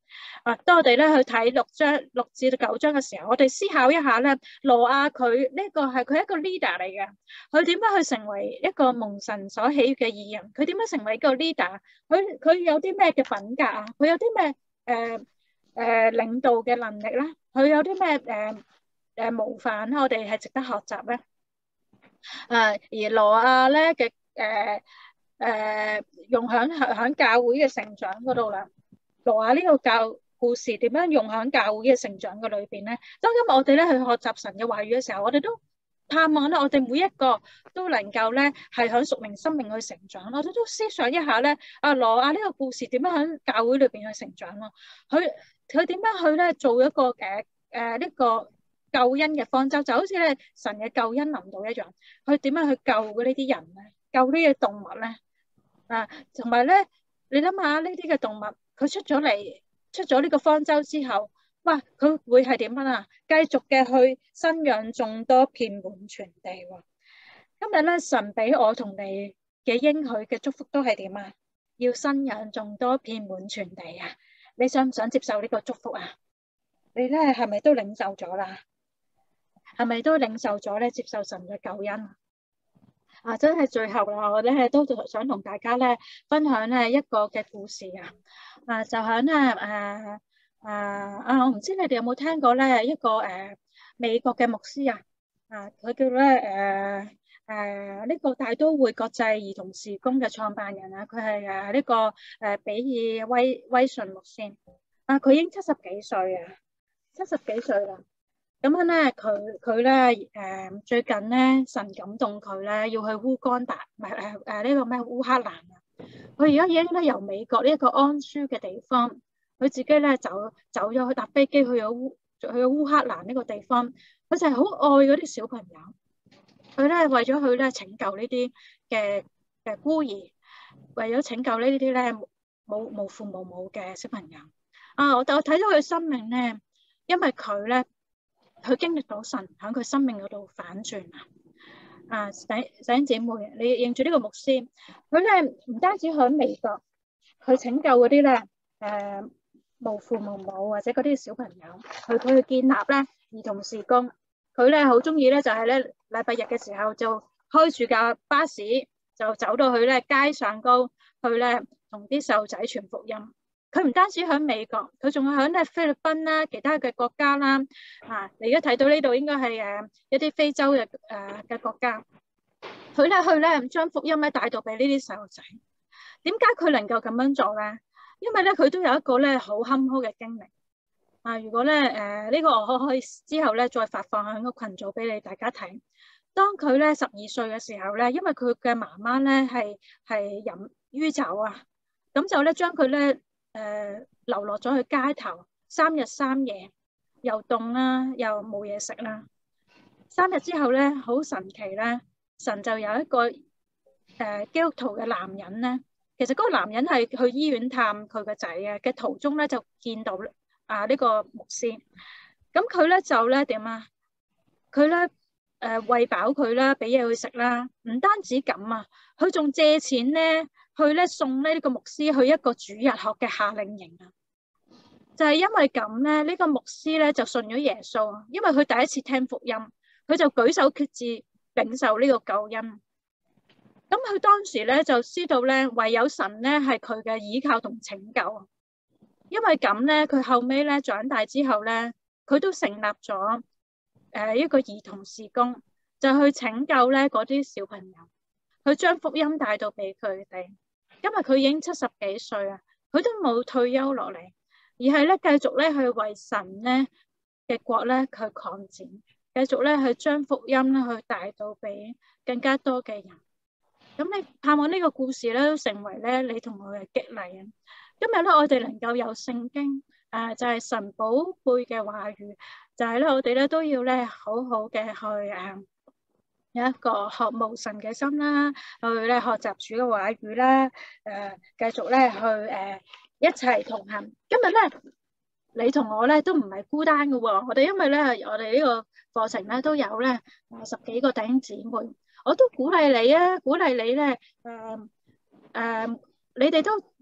啊，當我哋咧去睇六章六至到九章嘅時候，我哋思考一下咧，挪亞佢呢個係佢一個 leader 嚟嘅，佢點樣去成為一個蒙神所喜悅嘅義人？佢點樣成為一個 leader？佢佢有啲咩嘅品格啊？佢有啲咩誒誒領導嘅能力咧？佢有啲咩誒誒模範咧？我哋係值得學習咧。誒而挪亞咧嘅誒誒用響響教會嘅成長嗰度啦。挪亞呢個教故事點樣用響教會嘅成長嘅裏邊咧？當今日我哋咧去學習神嘅話語嘅時候，我哋都盼望咧，我哋每一個都能夠咧係響屬靈生命去成長。我哋都思想一下咧，啊挪亞呢個故事點樣響教會裏邊去成長咯？佢佢點樣去咧做一個誒誒呢個救恩嘅方舟，就好似咧神嘅救恩臨到一樣。佢點樣去救嘅呢啲人咧？救呢啲動物咧？啊，同埋咧，你諗下呢啲嘅動物，佢出咗嚟，出咗呢個方舟之後，哇，佢會係點樣啊？繼續嘅去生養眾多，遍滿全地喎。今日咧，神俾我同你嘅應許嘅祝福都係點啊？要生養眾多，遍滿全地啊！你想唔想接受呢個祝福啊？你咧係咪都領受咗啦？係咪都領受咗咧？接受神嘅救恩啊！真係最後啦，我咧都想同大家咧分享咧一個嘅故事啊！啊，就響咧誒誒啊！我唔知你哋有冇聽過咧一個誒、呃、美國嘅牧師啊！啊，佢叫咧誒誒呢個大都會國際兒童事工嘅創辦人啊！佢係誒呢個誒、呃、比爾威威遜牧師啊！佢已經七十幾歲啊！七十幾歲啦，咁樣咧，佢佢咧誒最近咧，神感動佢咧，要去烏干達，唔係誒誒呢個咩烏克蘭啊。佢而家已經咧由美國呢一個安舒嘅地方，佢自己咧走走咗去搭飛機去咗烏去咗烏克蘭呢個地方。佢就係好愛嗰啲小朋友，佢咧為咗佢咧拯救呢啲嘅嘅孤兒，為咗拯救呢啲咧冇冇父冇母嘅小朋友。啊，我我睇到佢生命咧。因為佢咧，佢經歷到神喺佢生命嗰度反轉啊！啊，弟弟兄姊妹，你認住呢個牧師，佢咧唔單止喺美國，佢拯救嗰啲咧誒無父無母或者嗰啲小朋友，佢佢去建立咧兒童事工，佢咧好中意咧就係咧禮拜日嘅時候就開住架巴士就走到去咧街上高去咧同啲細路仔傳福音。佢唔單止喺美國，佢仲係喺咧菲律賓啦、其他嘅國家啦。啊，你而家睇到呢度應該係誒一啲非洲嘅誒嘅國家。佢咧去咧將福音咧帶到俾呢啲細路仔。點解佢能夠咁樣做咧？因為咧佢都有一個咧好坎坷嘅經歷。啊，如果咧誒呢個我可以之後咧再發放喺個群組俾你大家睇。當佢咧十二歲嘅時候咧，因為佢嘅媽媽咧係係飲酗酒啊，咁就咧將佢咧。誒、呃，流落咗去街頭，三日三夜，又凍啦，又冇嘢食啦。三日之後咧，好神奇咧，神就有一個誒、呃、基督徒嘅男人咧，其實嗰個男人係去醫院探佢個仔啊嘅途中咧，就見到啊呢、這個牧師。咁佢咧就咧點啊？佢咧誒餵飽佢啦，俾嘢佢食啦。唔單止咁啊，佢仲借錢咧。去咧送呢個牧師去一個主日學嘅夏令營啊，就係因為咁咧，呢個牧師咧就信咗耶穌，因為佢第一次聽福音，佢就舉手決志領受呢個救恩。咁佢當時咧就知道咧，唯有神咧係佢嘅依靠同拯救。因為咁咧，佢後尾咧長大之後咧，佢都成立咗誒一個兒童事工，就去拯救咧嗰啲小朋友，去將福音帶到俾佢哋。因為佢已經七十幾歲啦，佢都冇退休落嚟，而係咧繼續咧去為神咧嘅國咧去擴展，繼續咧去將福音咧去帶到俾更加多嘅人。咁你盼望呢個故事咧都成為咧你同我嘅激勵啊！今日咧我哋能夠有聖經，誒就係神寶貝嘅話語，就係咧我哋咧都要咧好好嘅去誒。有一個學慕神嘅心啦，去咧學習主嘅話語啦，誒、呃，繼續咧去誒、呃、一齊同行。今日咧，你同我咧都唔係孤單嘅喎，我哋因為咧我哋呢個課程咧都有咧十幾個弟兄姊妹，我都鼓勵你啊，鼓勵你咧，誒、呃、誒、呃，你哋都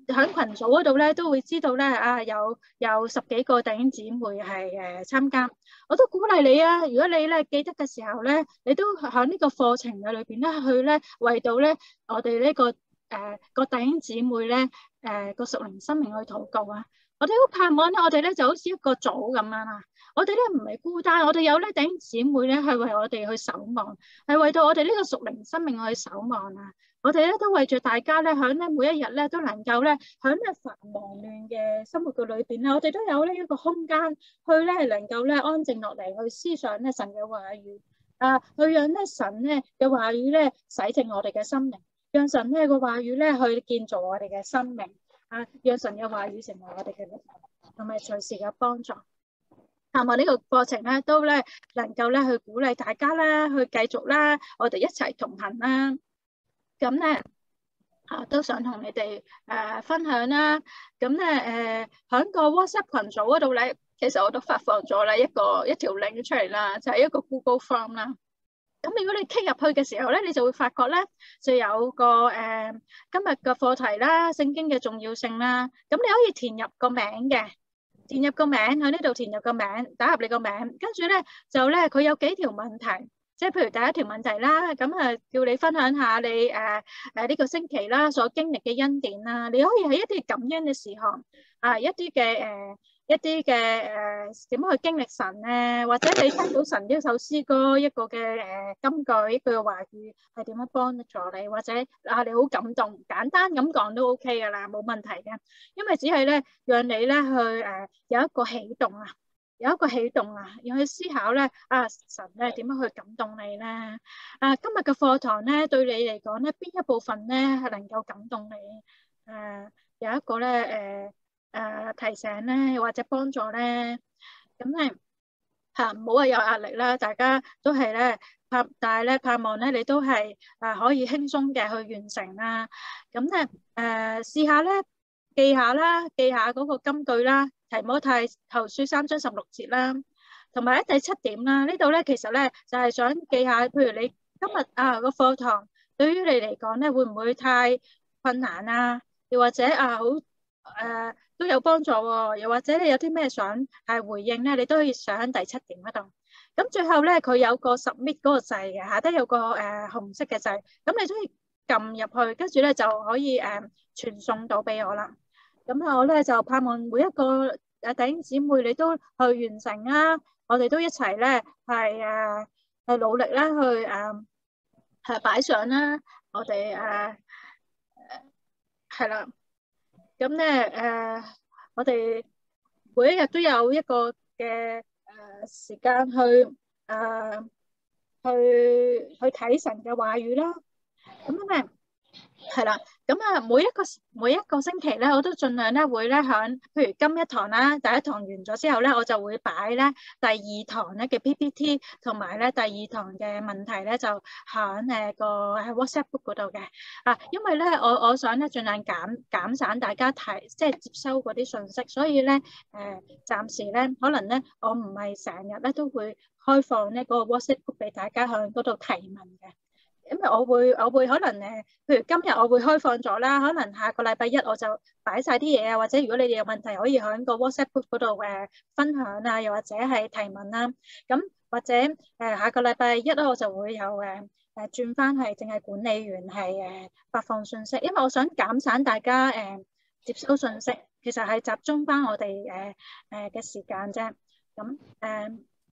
喺群組嗰度咧都會知道咧啊，有有十幾個弟兄姊妹係誒參加。我都鼓勵你啊，如果你咧記得嘅時候咧，你都喺呢個課程嘅裏邊咧去咧為到咧我哋呢個誒個弟兄姊妹咧誒個屬靈生命去禱告啊！我哋好盼望咧，我哋咧就好似一個組咁樣啊！我哋咧唔係孤單，我哋有咧弟兄姊妹咧係為我哋去守望，係為到我哋呢個屬靈生命去守望啊！我哋咧都為住大家咧，響咧每一日咧都能夠咧，響咧繁忙亂嘅生活嘅裏邊咧，我哋都有呢一個空間去咧，能夠咧安靜落嚟去思想咧神嘅話語啊，去讓咧神咧嘅話語咧洗淨我哋嘅心靈，讓神咧嘅話語咧去建造我哋嘅生命啊，讓神嘅話語成為我哋嘅力量同埋隨時嘅幫助。盼望呢個過程咧都咧能夠咧去鼓勵大家啦，去繼續啦，我哋一齊同行啦。咁咧啊，都想同你哋誒、呃、分享啦。咁咧誒喺個 WhatsApp 群組嗰度咧，其實我都發放咗啦一個一條 link 出嚟啦，就係、是、一個 Google Form 啦。咁如果你 click 入去嘅時候咧，你就會發覺咧就有個誒、呃、今日嘅課題啦，聖經嘅重要性啦。咁你可以填入個名嘅，填入個名喺呢度填入個名，打入你個名，跟住咧就咧佢有幾條問題。即係譬如第一條問題啦，咁啊叫你分享下你誒誒呢個星期啦所經歷嘅恩典啦，你可以喺一啲感恩嘅事項啊，一啲嘅誒一啲嘅誒點樣去經歷神咧，或者你聽到神呢首詩歌一個嘅誒金句一句嘅話語係點樣幫助你，或者啊你好感動，簡單咁講都 OK 噶啦，冇問題嘅，因為只係咧讓你咧去誒有一個起動啊。有一個起動啊，要去思考咧啊，神咧點樣去感動你咧？啊，今日嘅課堂咧對你嚟講咧，邊一部分咧係能夠感動你？誒、啊，有一個咧誒誒提醒咧，或者幫助咧，咁咧嚇唔好話有壓力啦，大家都係咧盼，但係咧盼望咧你都係誒可以輕鬆嘅去完成啦。咁咧誒試下咧記下啦，記下嗰個金句啦。提摩太後書三章十六節啦，同埋喺第七點啦，呢度咧其實咧就係想記下，譬如你今日啊個課堂對於你嚟講咧會唔會太困難啊？又或者啊好誒都有幫助喎，又或者你有啲咩想係回應咧，你都可以上喺第七點嗰度。咁最後咧佢有個 submit 嗰個掣嘅，下低有個誒紅色嘅掣，咁你都可以撳入去，跟住咧就可以誒傳送到俾我啦。咁啊，我咧就盼望每一個誒弟兄姊妹你都去完成啦，我哋都一齊咧係誒係努力啦，去誒係擺上啦，我哋誒係啦。咁咧誒，我哋每一日都有一個嘅誒時間去誒去去睇神嘅話語啦。咁咧。係啦，咁啊，每一個每一個星期咧，我都盡量咧會咧響，譬如今一堂啦，第一堂完咗之後咧，我就會擺咧第二堂咧嘅 P P T 同埋咧第二堂嘅問題咧就響誒個喺 WhatsApp group 嗰度嘅啊，因為咧我我想咧盡量減減散大家睇即係接收嗰啲信息，所以咧誒、呃、暫時咧可能咧我唔係成日咧都會開放呢嗰個 WhatsApp group 俾大家響嗰度提問嘅。因為我會我會可能誒，譬如今日我會開放咗啦，可能下個禮拜一我就擺晒啲嘢啊，或者如果你哋有問題可以喺個 WhatsApp group 嗰度誒分享啊，又或者係提問啦。咁或者誒下個禮拜一咧，我就會有誒誒轉翻係淨係管理員係誒發放信息，因為我想減散大家誒接收信息，其實係集中翻我哋誒誒嘅時間啫。咁誒